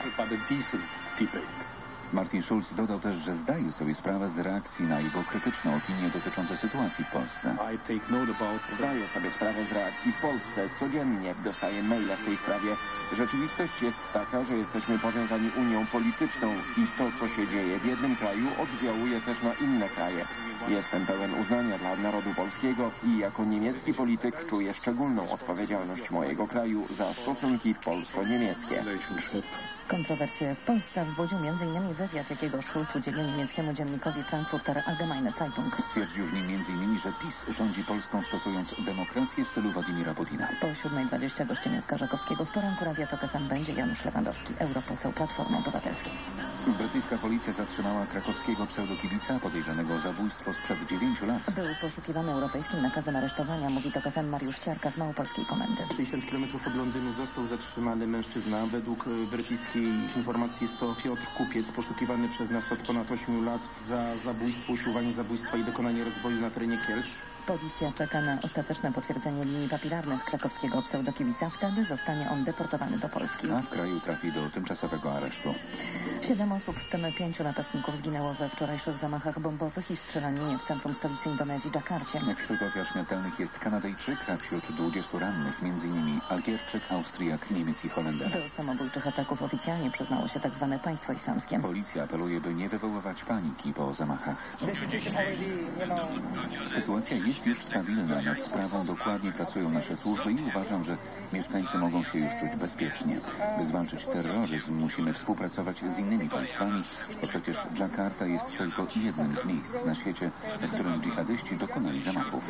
Martin Schulz dodał też, że zdaje sobie sprawę z reakcji na jego krytyczną opinię dotyczące sytuacji w Polsce. Zdaję sobie sprawę z reakcji w Polsce. Codziennie dostaję maile w tej sprawie. Rzeczywistość jest taka, że jesteśmy powiązani Unią polityczną i to, co się dzieje w jednym kraju, oddziałuje też na inne kraje. Jestem pełen uznania dla narodu polskiego i jako niemiecki polityk czuję szczególną odpowiedzialność mojego kraju za stosunki polsko-niemieckie. Kontrowersje w Polsce wzbudził m.in. wywiad, jakiego Schulz udzielił niemieckiemu dziennikowi Frankfurter Allgemeine Zeitung. Stwierdził w nim m.in., że PiS rządzi Polską stosując demokrację w stylu Władimira Putina. Po siódma dwadzieścia gościem Jacka Żakowskiego w poranku Radia TOK F M będzie Janusz Lewandowski, europoseł Platformy Obywatelskiej. Brytyjska policja zatrzymała krakowskiego pseudokibica podejrzanego o zabójstwo sprzed dziewięciu lat. Był poszukiwany europejskim nakazem aresztowania, mówi TOK F M Mariusz Ciarka z Małopolskiej Komendy. sześćdziesiąt kilometrów od Londynu został zatrzymany mężczyzna. Według brytyjskiej informacji jest to Piotr Kupiec, poszukiwany przez nas od ponad ośmiu lat za zabójstwo, usiłowanie zabójstwa i dokonanie rozboju na terenie Kielc. Policja czeka na ostateczne potwierdzenie linii papilarnych krakowskiego pseudokibica. Wtedy zostanie on deportowany do Polski. A w kraju trafi do tymczasowego aresztu. Siedem osób, w tym pięciu napastników, zginęło we wczorajszych zamachach bombowych i strzelaninie w centrum stolicy Indonezji, Dżakarcie. Wśród ofiar śmiertelnych jest Kanadyjczyk, a wśród dwudziestu rannych m.in. Algierczyk, Austriak, Niemiec i Holender. Do samobójczych ataków oficjalnie przyznało się tzw. państwo islamskie. Policja apeluje, by nie wywoływać paniki po zamachach. Sytuacja jest jest już stabilna. Nad sprawą dokładnie pracują nasze służby i uważam, że mieszkańcy mogą się już czuć bezpiecznie. By zwalczyć terroryzm, musimy współpracować z innymi państwami, bo przecież Dżakarta jest tylko jednym z miejsc na świecie, w którym dżihadyści dokonali zamachów.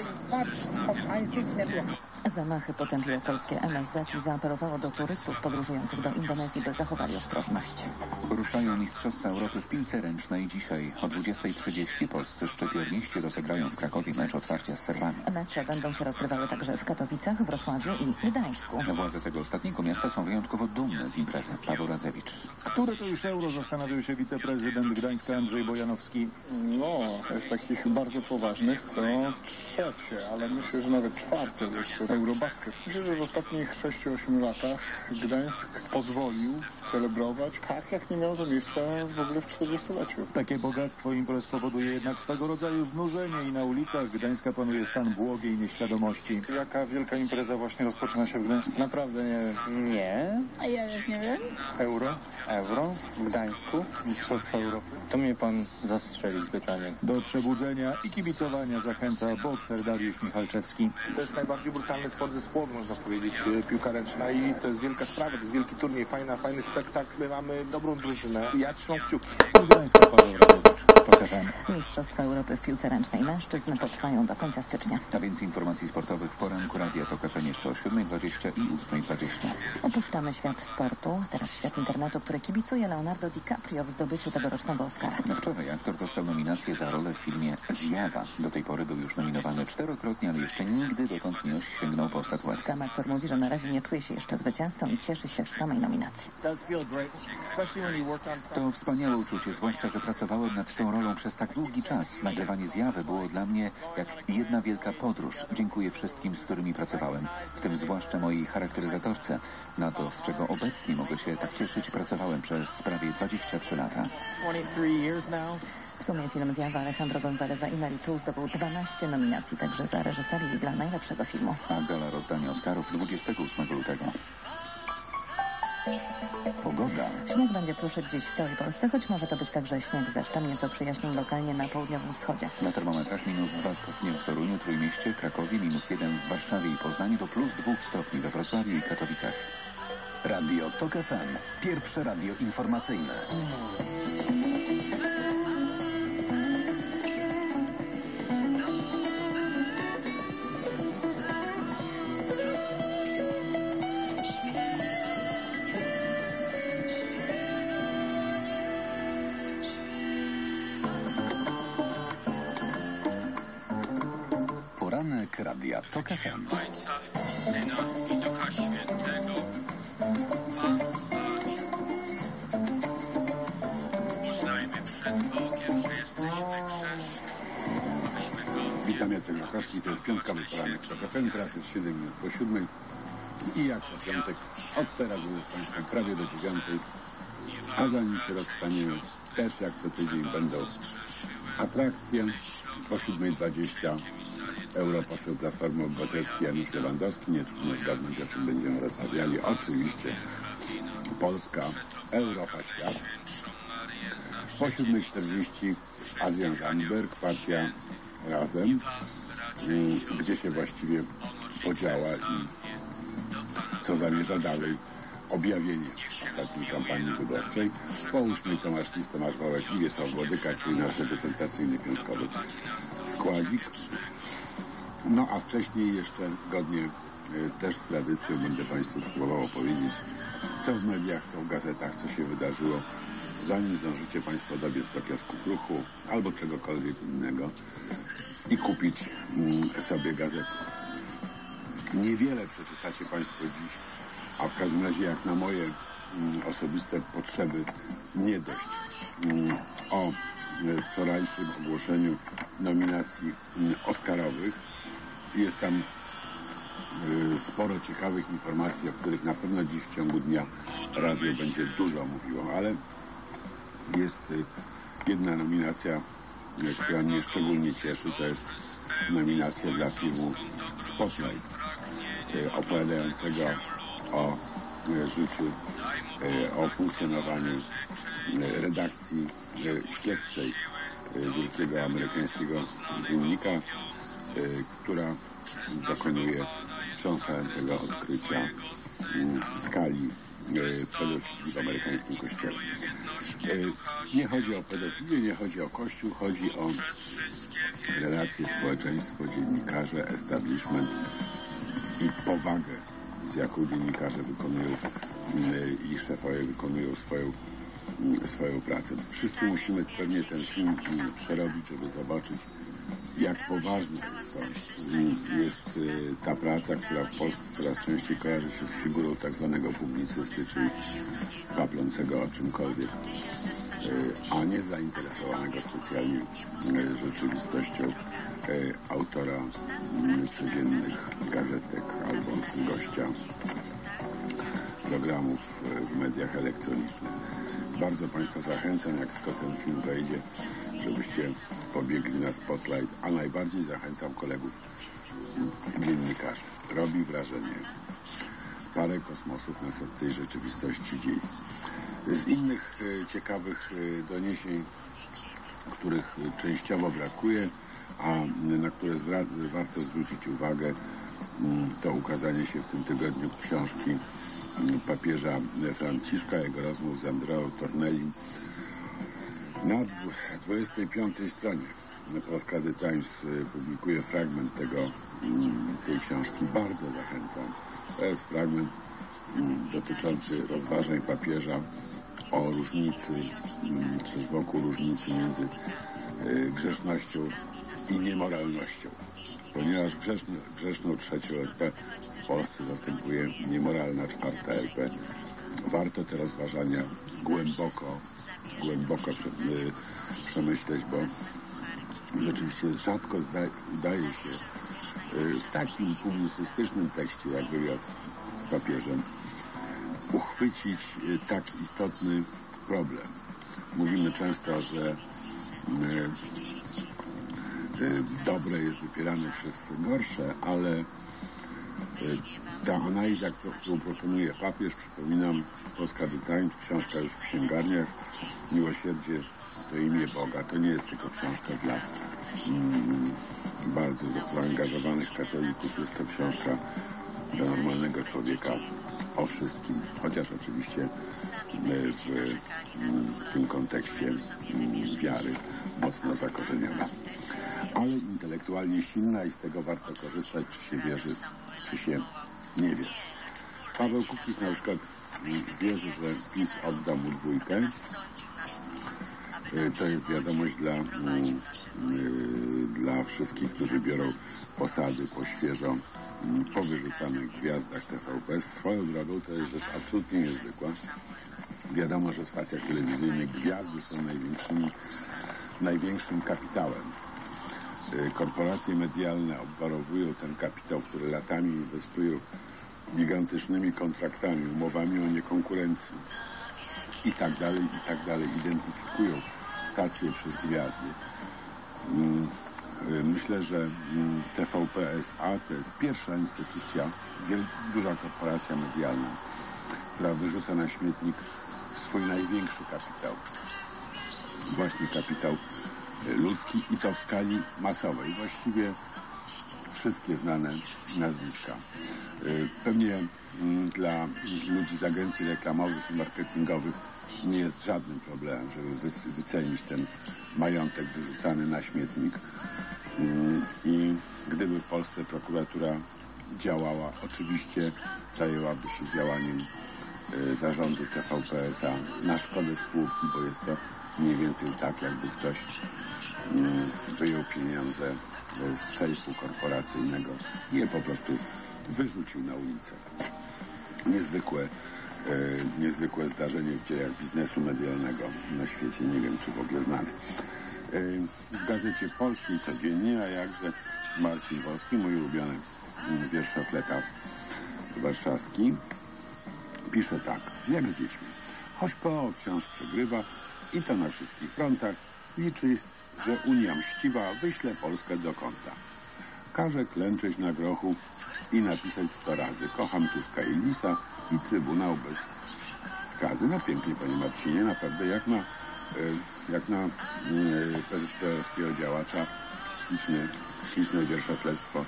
Zamachy potępiło polskie M S Z i zaapelowało do turystów podróżujących do Indonezji, by zachowali ostrożność. Ruszają Mistrzostwa Europy w piłce ręcznej. Dzisiaj o dwudziestej trzydzieści polscy szczypiorniści rozegrają w Krakowie mecz otwarcia z Serbami. Mecze będą się rozgrywały także w Katowicach, Wrocławiu i Gdańsku. Władze tego ostatniego miasta są wyjątkowo dumne z imprezy. Paweł Radzewicz. Które to już euro, zastanawiał się wiceprezydent Gdańska Andrzej Bojanowski. No, z takich bardzo poważnych to trzecie, ale myślę, że nawet czwarte jeszcze. Eurobasket. Myślę, że w ostatnich sześciu ośmiu latach Gdańsk pozwolił celebrować tak, jak nie miało to miejsca w ogóle w czterdziestoleciu. Takie bogactwo imprez powoduje jednak swego rodzaju znużenie i na ulicach Gdańska panuje stan błogiej nieświadomości. Jaka wielka impreza właśnie rozpoczyna się w Gdańsku? Naprawdę nie wiem. Nie. A ja już nie wiem. Euro? Euro? W Gdańsku? Mistrzostwa Europy? To mnie pan zastrzelił pytaniem. Do przebudzenia i kibicowania zachęca bokser Dariusz Michalczewski. To jest najbardziej brutalny sport zespołowy, można powiedzieć, piłka ręczna i to jest wielka sprawa, to jest wielki turniej, fajna, fajny spektakl, my mamy dobrą drużynę i ja trzymam kciuki. Z Gdańska Paweł Radzewicz. Mistrzostwa Europy w piłce ręcznej mężczyzn potrwają do końca stycznia. A więcej informacji sportowych w poranku Radia Tok F M jeszcze o siódmej dwadzieścia i ósmej dwadzieścia. Opuszczamy świat sportu, teraz świat internetu, który kibicuje Leonardo DiCaprio w zdobyciu tegorocznego Oscara. Wczoraj aktor dostał nominację za rolę w filmie Zjawa. Do tej pory był już nominowany czterokrotnie, ale jeszcze nigdy dotąd nie sięgnął po statuetkę. Sam aktor mówi, że na razie nie czuje się jeszcze zwycięzcą i cieszy się z samej nominacji. To wspaniałe uczucie, zwłaszcza, że pracowałem nad tą rolą przez tak długi czas. Nagrywanie Zjawy było dla mnie jak jedna wielka podróż. Dziękuję wszystkim, z którymi pracowałem, w tym zwłaszcza mojej charakteryzatorce. Na to, z czego obecnie mogę się tak cieszyć, pracowałem przez prawie dwadzieścia trzy lata. W sumie film Zjawa Alejandro Gonzáleza Iñárritu zdobył dwanaście nominacji, także za reżyserię i dla najlepszego filmu. A gala rozdania Oscarów dwudziestego ósmego lutego. Pogoda. Śnieg będzie pruszyć dziś w całej Polsce, choć może to być także śnieg z deszczem, nieco przyjaśnień lokalnie na południowym wschodzie. Na termometrach minus dwa stopnie w Toruniu, Trójmieście, Krakowie, minus jeden w Warszawie i Poznaniu, do plus dwa stopni we Wrocławiu i Katowicach. Radio Tok F M. Pierwsze radio informacyjne. Poranek Radia Tok F M. Witam, Jacek Żakowski, to jest piątkowy poranek Tok F M, teraz jest siedem minut po siódmej i jak co piątek, od teraz będę z Państwem prawie do dziewiątej, a zanim się rozstaniemy, też jak co tydzień będą atrakcje. Po siódmej dwadzieścia europoseł Platformy Obywatelskiej Janusz Lewandowski, nie trudno zgadnąć, o czym będziemy rozmawiali. Oczywiście Polska, Europa, świat. Po siódmej czterdzieści Adrian Zandberg, partia Razem, gdzie się właściwie podziała i co zamierza dalej. Objawienie ostatniej kampanii wyborczej. Po ósmej Tomasz Lis, Tomasz Wałek i Wiesław Włodyka, czyli nasz reprezentacyjny piątkowy składzik. No a wcześniej jeszcze zgodnie y, też z tradycją będę Państwu próbował opowiedzieć, co w mediach, co w gazetach, co się wydarzyło, zanim zdążycie Państwo dobiec do kiosków ruchu albo czegokolwiek innego i kupić y, sobie gazetę. Niewiele przeczytacie Państwo dziś, a w każdym razie jak na moje mm, osobiste potrzeby nie dość. Mm, o y, wczorajszym ogłoszeniu nominacji y, oscarowych. Jest tam y, sporo ciekawych informacji, o których na pewno dziś w ciągu dnia radio będzie dużo mówiło, ale jest y, jedna nominacja, y, która mnie szczególnie cieszy, to jest nominacja dla filmu Spotlight, y, opowiadającego o życiu, o funkcjonowaniu redakcji śledczej wielkiego amerykańskiego dziennika która dokonuje wstrząsającego odkrycia skali pedofilii w amerykańskim kościele. Nie chodzi o pedofilię, nie chodzi o kościół, chodzi o relacje, społeczeństwo, dziennikarze, establishment i powagę, z jaką dziennikarze wykonują i szefowie wykonują swoją, swoją pracę. Wszyscy musimy pewnie ten film przerobić, żeby zobaczyć, jak poważna jest to. Jest ta praca, która w Polsce coraz częściej kojarzy się z figurą tak zwanego publicysty, czyli paplącego o czymkolwiek, a nie zainteresowanego specjalnie rzeczywistością autora codziennych gazetek albo gościa programów w mediach elektronicznych. Bardzo Państwa zachęcam, jak tylko ten film wejdzie, żebyście pobiegli na Spotlight, a najbardziej zachęcam kolegów dziennikarzy. Robi wrażenie. Parę kosmosów nas od tej rzeczywistości dzieli. Z innych e, ciekawych e, doniesień, których częściowo brakuje, a na które warto zwrócić uwagę, to ukazanie się w tym tygodniu książki papieża Franciszka, jego rozmów z Andreą Tornellim na dwudziestej piątej stronie. Polska The Times publikuje fragment tego, tej książki. Bardzo zachęcam. To jest fragment dotyczący rozważań papieża o różnicy, czy wokół różnicy między grzesznością i niemoralnością. Ponieważ grzeszno, grzeszną trzecią L P w Polsce zastępuje niemoralna czwarta L P, warto te rozważania głęboko, głęboko prze, y, przemyśleć, bo rzeczywiście rzadko zda, udaje się y, w takim publicystycznym tekście jak wywiad z papieżem uchwycić y, tak istotny problem. Mówimy często, że y, dobre jest wypierane przez gorsze, ale ta analiza, którą proponuje papież, przypominam, Polska The Times, książka już w księgarniach, Miłosierdzie to imię Boga. To nie jest tylko książka dla mm, bardzo zaangażowanych katolików, jest to książka dla normalnego człowieka o wszystkim, chociaż oczywiście w, w tym kontekście wiary mocno zakorzeniona, ale intelektualnie silna i z tego warto korzystać, czy się wierzy, czy się nie wierzy. Paweł Kukiz na przykład wierzy, że PiS odda mu dwójkę. To jest wiadomość dla, dla wszystkich, którzy biorą posady po świeżo powyrzucanych gwiazdach T V P. Swoją drogą to jest rzecz absolutnie niezwykła. Wiadomo, że w stacjach telewizyjnych gwiazdy są największymi, największym kapitałem. Korporacje medialne obwarowują ten kapitał, który latami inwestują gigantycznymi kontraktami, umowami o niekonkurencji i tak dalej, i tak dalej. Identyfikują stacje przez gwiazdy. Myślę, że T V P S A to jest pierwsza instytucja, duża korporacja medialna, która wyrzuca na śmietnik swój największy kapitał. Właśnie kapitał ludzki i to w skali masowej. Właściwie wszystkie znane nazwiska. Pewnie dla ludzi z agencji reklamowych i marketingowych nie jest żadnym problemem, żeby wycenić ten majątek wyrzucany na śmietnik. I gdyby w Polsce prokuratura działała, oczywiście zajęłaby się działaniem zarządu T V P S A na szkodę spółki, bo jest to mniej więcej tak, jakby ktoś wyjął pieniądze z sejfu korporacyjnego i je po prostu wyrzucił na ulicę. Niezwykłe, e, niezwykłe zdarzenie w dziejach biznesu medialnego na świecie, nie wiem czy w ogóle znane. E, w Gazecie Polskiej codziennie, a jakże Marcin Wolski, mój ulubiony wierszokleta warszawski, pisze tak, jak z dziećmi. Choć P O wciąż przegrywa i to na wszystkich frontach, liczy, że Unia mściwa wyśle Polskę do kąta. Każe klęczeć na grochu i napisać sto razy kocham Tuska i Lisa i Trybunał bez skazy. No pięknie, panie Marcinie, naprawdę jak na, jak na P Z P R-owskiego działacza ślicznie, śliczne wierszotlectwo.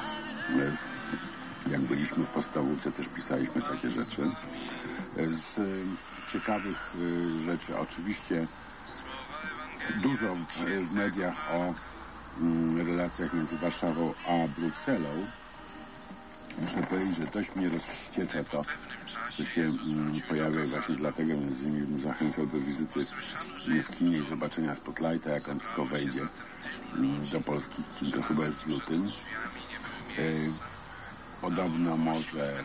Jak byliśmy w podstawówce, też pisaliśmy takie rzeczy. Z ciekawych rzeczy oczywiście dużo w mediach o relacjach między Warszawą a Brukselą. Muszę powiedzieć, że dość mnie rozwściecza to, co się pojawia właśnie dlatego między innymi bym zachęcał do wizyty w kinie i zobaczenia Spotlighta, jak on tylko wejdzie do polskich kin, to chyba jest w lutym. Podobno może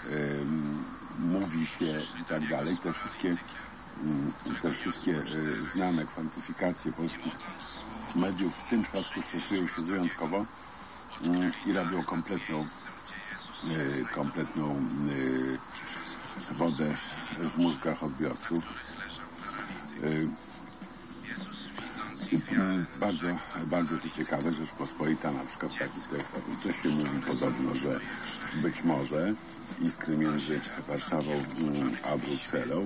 mówi się i tak dalej, te wszystkie te wszystkie znane kwantyfikacje polskich mediów w tym przypadku stosują się wyjątkowo i robią kompletną kompletną wodę w mózgach odbiorców. Bardzo, bardzo to ciekawe, że Rzeczpospolita na przykład taki tekst o tym, co się mówi podobno, że być może iskry między Warszawą a Brukselą.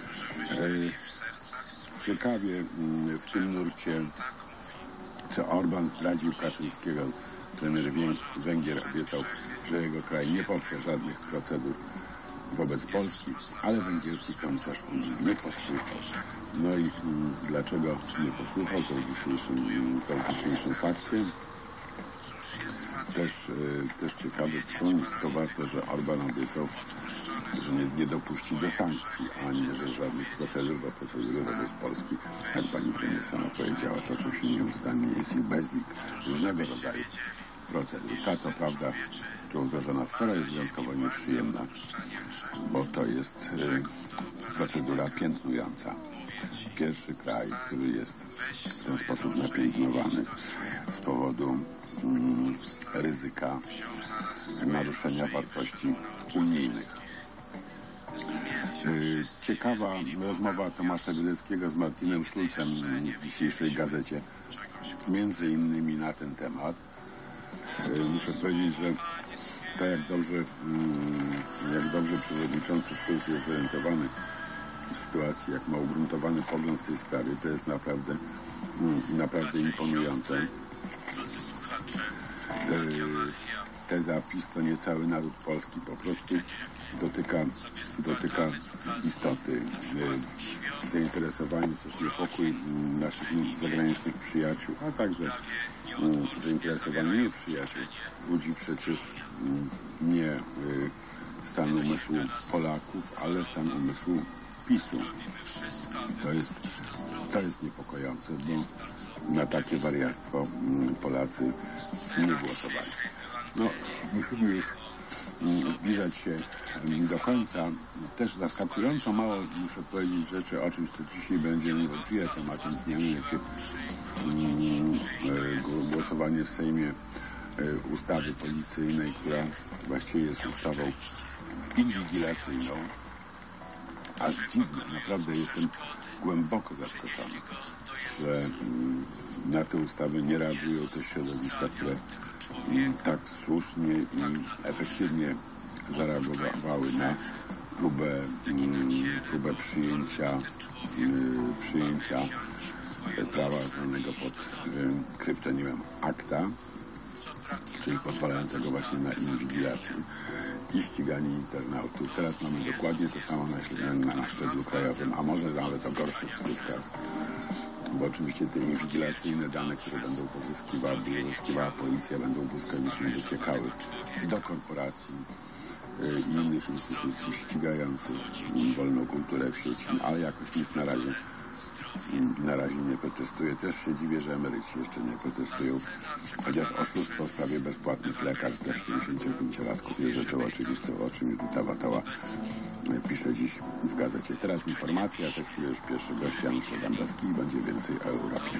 Ciekawie w tym nurcie, co Orban zdradził Kaczyńskiego. Premier Węgier obiecał, że jego kraj nie poprze żadnych procedur wobec Polski, ale węgierski komisarz Unii nie posłuchał. No i m, dlaczego nie posłuchał, to w dzisiejszym, to w dzisiejszym fakcie. Też, y, też ciekawe przypomnieć, tylko warto, że Orban obiecał, że nie, nie dopuści do sankcji, a nie, że żadnych procedur, bo procedury wobec Polski, jak pani premier sama powiedziała, toczą się nieustannie, jest ich bezlik różnego rodzaju procedur. Ta, co prawda, którą wdrożona wczoraj, jest wyjątkowo nieprzyjemna, bo to jest y, procedura piętnująca. Pierwszy kraj, który jest w ten sposób napiętnowany z powodu mm, ryzyka naruszenia wartości unijnych. Y, ciekawa rozmowa Tomasza Bieleckiego z Martinem Schulzem w dzisiejszej gazecie, między innymi na ten temat. Muszę powiedzieć, że tak jak dobrze, jak dobrze przewodniczący Schulz jest zorientowany w sytuacji, jak ma ugruntowany pogląd w tej sprawie, to jest naprawdę, naprawdę imponujące. Teza PiS to nie cały naród polski, po prostu dotyka, dotyka istoty. Zainteresowanie, też niepokój naszych zagranicznych przyjaciół, a także zainteresowanie nieprzyjaciół budzi przecież nie stan umysłu Polaków, ale stan umysłu PiSu. To jest, to jest niepokojące, bo na takie wariactwo Polacy nie głosowali. No, musimy już zbliżać się do końca. Też zaskakująco mało muszę powiedzieć rzeczy o czymś, co dzisiaj będzie niewątpliwie tematem dnia, mianowicie głosowanie w Sejmie ustawy policyjnej, która właściwie jest ustawą inwigilacyjną. Aż dziwne, naprawdę jestem głęboko zaskoczony, że na te ustawy nie reagują te środowiska, które tak słusznie i efektywnie zareagowały na próbę, próbę przyjęcia, przyjęcia prawa znanego pod kryptonimem akta, czyli pozwalającego właśnie na inwigilację i ściganie internautów. Teraz mamy dokładnie to samo na, na, na szczeblu krajowym, a może nawet o gorszych skutkach, bo oczywiście te inwigilacyjne dane, które będą pozyskiwała, pozyskiwała policja, będą błyskawicznie wyciekały do korporacji i innych instytucji ścigających wolną kulturę w sieci, ale jakoś nikt na razie na razie nie protestuje. Też się dziwię, że emeryci jeszcze nie protestują, chociaż oszustwo w sprawie bezpłatnych lekarstw dla czterdziestropięciolatków jest rzeczą oczywistą, o czym Judyta Watała pisze dziś w gazecie. Teraz informacja, za chwilę już pierwszy gość Janusz Lewandowski i będzie więcej o Europie.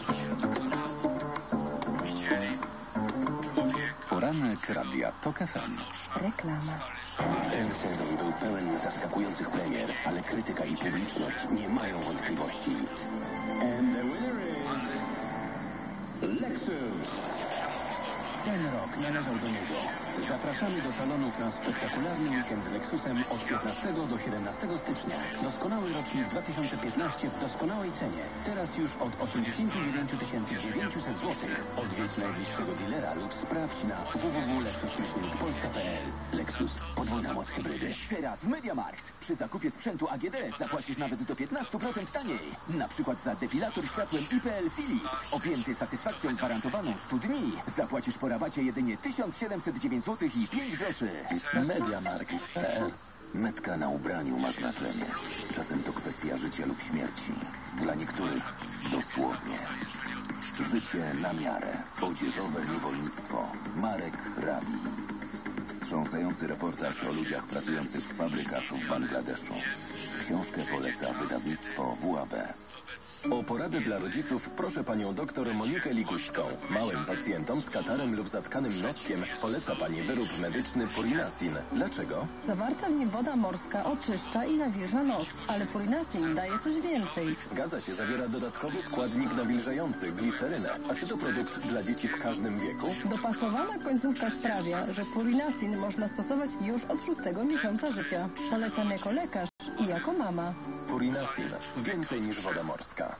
Poranek Radia Tok F M. Reklama. Ten sezon był pełen zaskakujących premier, ale krytyka i publiczność nie mają wątpliwości. And the winner is Lexus. Ten rok należał do niego. Zapraszamy do salonów na spektakularny weekend z Lexusem od piętnastego do siedemnastego stycznia. Doskonały rocznik dwa tysiące piętnaście w doskonałej cenie. Teraz już od osiemdziesiąt dziewięć tysięcy dziewięćset złotych. Odwiedź najbliższego dealera lub sprawdź na w w w kropka lexus myślnik polska kropka p l. Lexus. Podwójna moc hybrydy. Teraz w MediaMarkt. Przy zakupie sprzętu A G D S zapłacisz nawet do piętnaście procent taniej. Na przykład za depilator światłem I P L Philips. Objęty satysfakcją gwarantowaną stu dni. Zapłacisz po rabacie jedynie tysiąc siedemset dziewięć złotych i pięć groszy. MediaMarkt kropka p l. Metka na ubraniu ma znaczenie. Czasem to kwestia życia lub śmierci. Dla niektórych dosłownie. Życie na miarę. Odzieżowe niewolnictwo. Marek Rabi. Wstrząsający reportaż o ludziach pracujących w fabrykach w Bangladeszu. Książkę poleca wydawnictwo W A B. O poradę dla rodziców proszę panią doktor Monikę Liguszką. Małym pacjentom z katarem lub zatkanym noskiem poleca pani wyrób medyczny Purinasin. Dlaczego? Zawarta w nim woda morska oczyszcza i nawilża nos, ale Purinasin daje coś więcej. Zgadza się, zawiera dodatkowy składnik nawilżający, glicerynę. A czy to produkt dla dzieci w każdym wieku? Dopasowana końcówka sprawia, że Purinasin można stosować już od szóstego miesiąca życia. Polecam jako lekarz i jako mama. Purinasin. Więcej niż woda morska.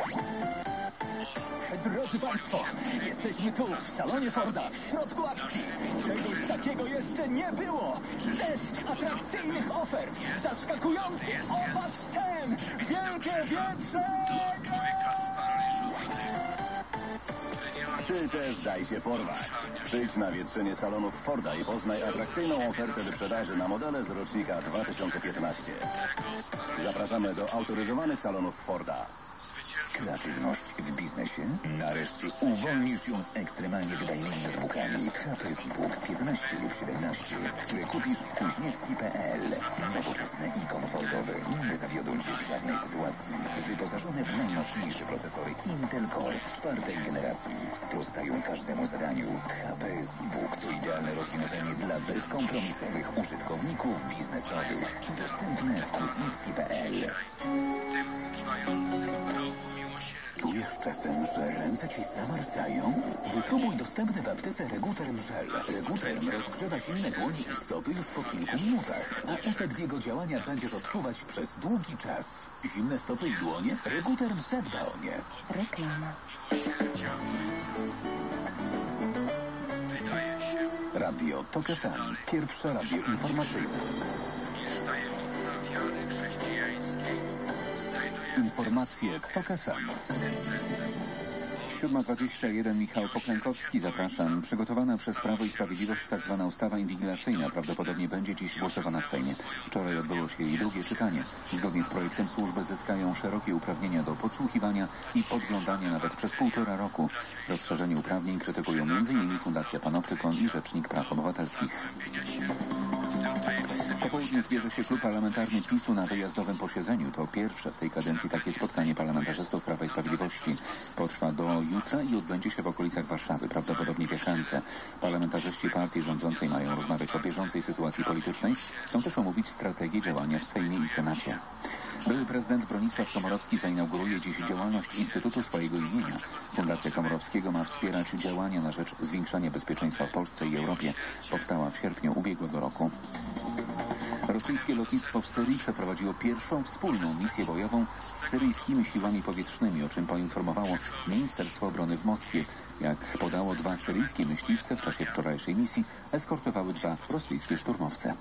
Drodzy Państwo, jesteśmy tu, w salonie Forda, w środku akcji. Czegoś takiego jeszcze nie było. Deszcz atrakcyjnych ofert, zaskakujący opad cen, wielkie wietrze. Ty też daj się porwać. Przyjdź na wietrzenie salonów Forda i poznaj atrakcyjną ofertę wyprzedaży na modele z rocznika dwa tysiące piętnaście. Zapraszamy do autoryzowanych salonów Forda. Kreatywność w biznesie? Nareszcie uwolnisz ją z ekstremalnie wydajnymi notebookami H P ZBook piętnaście lub siedemnaście, które kupisz w kuźniewski kropka p l. Nowoczesne i komfortowe, nie zawiodą cię w żadnej sytuacji. Wyposażone w najmocniejsze procesory Intel Core czwartej generacji. Sprostają każdemu zadaniu. H P ZBook to idealne rozwiązanie dla bezkompromisowych użytkowników biznesowych. Dostępne w kuźniewski kropka p l. Czujesz czasem, że ręce ci zamarzają? Wypróbuj dostępny w aptece Reguterm Gel. Reguterm rozgrzewa silne dłonie i stopy już po kilku minutach, a efekt jego działania będziesz odczuwać przez długi czas. Zimne stopy i dłonie? Reguterm zadba o nie. Reklama. Radio Tok F M. Pierwsze radio informacyjne. Informacje Tok F M. siódma dwadzieścia jeden, Michał Poklękowski, zapraszam. Przygotowana przez Prawo i Sprawiedliwość tak zwana ustawa inwigilacyjna prawdopodobnie będzie dziś głosowana w Sejmie. Wczoraj odbyło się jej drugie czytanie. Zgodnie z projektem służby zyskają szerokie uprawnienia do podsłuchiwania i podglądania nawet przez półtora roku. Rozszerzenie uprawnień krytykują między innymi Fundacja Panoptykon i Rzecznik Praw Obywatelskich. Po południu zbierze się klub parlamentarny PiSu na wyjazdowym posiedzeniu. To pierwsze w tej kadencji takie spotkanie parlamentarzystów Prawa i Sprawiedliwości. Potrwa do jutra i odbędzie się w okolicach Warszawy, prawdopodobnie w Jachance. Parlamentarzyści partii rządzącej mają rozmawiać o bieżącej sytuacji politycznej. Chcą też omówić strategię działania w Sejmie i Senacie. Były prezydent Bronisław Komorowski zainauguruje dziś działalność Instytutu swojego imienia. Fundacja Komorowskiego ma wspierać działania na rzecz zwiększania bezpieczeństwa w Polsce i Europie. Powstała w sierpniu ubiegłego roku. Rosyjskie lotnictwo w Syrii przeprowadziło pierwszą wspólną misję bojową z syryjskimi siłami powietrznymi, o czym poinformowało Ministerstwo Obrony w Moskwie. Jak podało, dwa syryjskie myśliwce w czasie wczorajszej misji eskortowały dwa rosyjskie szturmowce.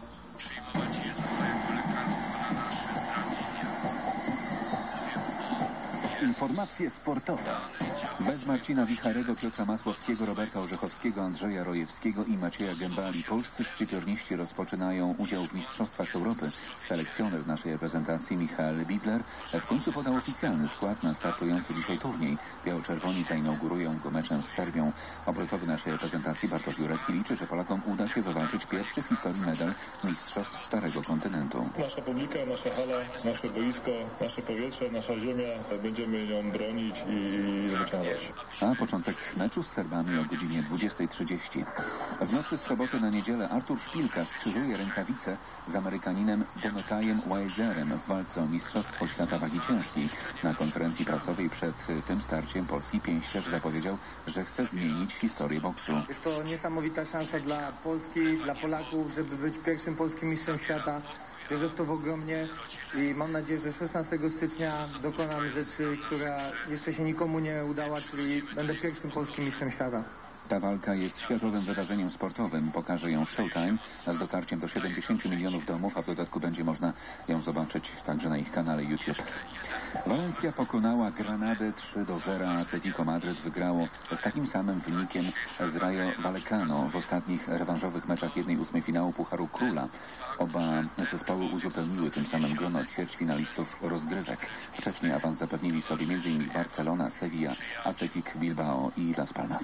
Informacje sportowe. Bez Marcina Wicharego, Piotra Masłowskiego, Roberta Orzechowskiego, Andrzeja Rojewskiego i Macieja Gębali polscy szczypiorniści rozpoczynają udział w Mistrzostwach Europy. Selekcjoner naszej reprezentacji Michael Bibler w końcu podał oficjalny skład na startujący dzisiaj turniej. Biało-czerwoni zainaugurują go meczem z Serbią. Obrotowy naszej reprezentacji Bartosz Jurecki liczy, że Polakom uda się wywalczyć pierwszy w historii medal Mistrzostw Starego Kontynentu. Nasza publika, nasza hala, nasze boisko, nasze powietrze, nasza ziemia. Będziemy ją bronić i zwyciężać. Kazimierz. A początek meczu z Serbami o godzinie dwudziestej trzydzieści. W nocy z soboty na niedzielę Artur Szpilka skrzyżuje rękawice z Amerykaninem Deontayem Wilderem w walce o Mistrzostwo Świata Wagi Ciężkiej. Na konferencji prasowej przed tym starciem polski pięściarz zapowiedział, że chce zmienić historię boksu. Jest to niesamowita szansa dla Polski, dla Polaków, żeby być pierwszym polskim mistrzem świata. Wierzę w to ogromnie i mam nadzieję, że szesnastego stycznia dokonam rzeczy, która jeszcze się nikomu nie udała, czyli będę pierwszym polskim mistrzem świata. Ta walka jest światowym wydarzeniem sportowym. Pokaże ją Showtime, a z dotarciem do siedemdziesięciu milionów domów, a w dodatku będzie można ją zobaczyć także na ich kanale YouTube. Walencja pokonała Granadę trzy do zera. Atletico Madryt wygrało z takim samym wynikiem z Rayo Vallecano w ostatnich rewanżowych meczach jednej ósmej finału Pucharu Króla. Oba zespoły uzupełniły tym samym grono ćwierćfinalistów rozgrywek. Wcześniej awans zapewnili sobie m.in. Barcelona, Sevilla, Athletic Bilbao i Las Palmas.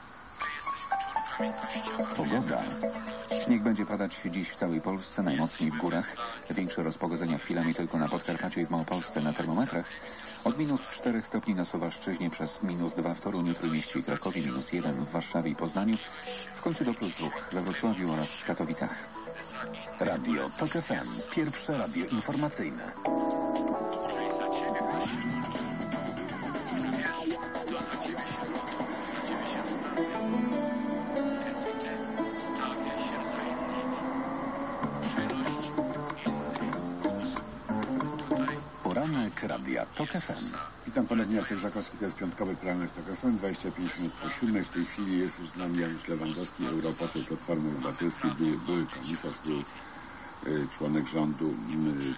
Pogoda. Śnieg będzie padać dziś w całej Polsce, najmocniej w górach. Większe rozpogodzenia chwilami tylko na Podkarpaciu i w Małopolsce na termometrach. Od minus czterech stopni na Suwalszczyźnie przez minus dwa w Toruniu, Trójmieście i Krakowie, minus jeden w Warszawie i Poznaniu. W końcu do plus dwóch we Wrocławiu oraz w Katowicach. Radio Tok F M. Pierwsze radio informacyjne. Poranek Radia Tok F M. Witam ponownie, Jacek Żakowski, to jest piątkowy poranek Tok F M, dwadzieścia pięć minut po siódmej. W tej chwili jest już z nami Janusz Lewandowski, europoseł Platformy Obywatelskiej, były, były komisarz, był y, członek rządu, y,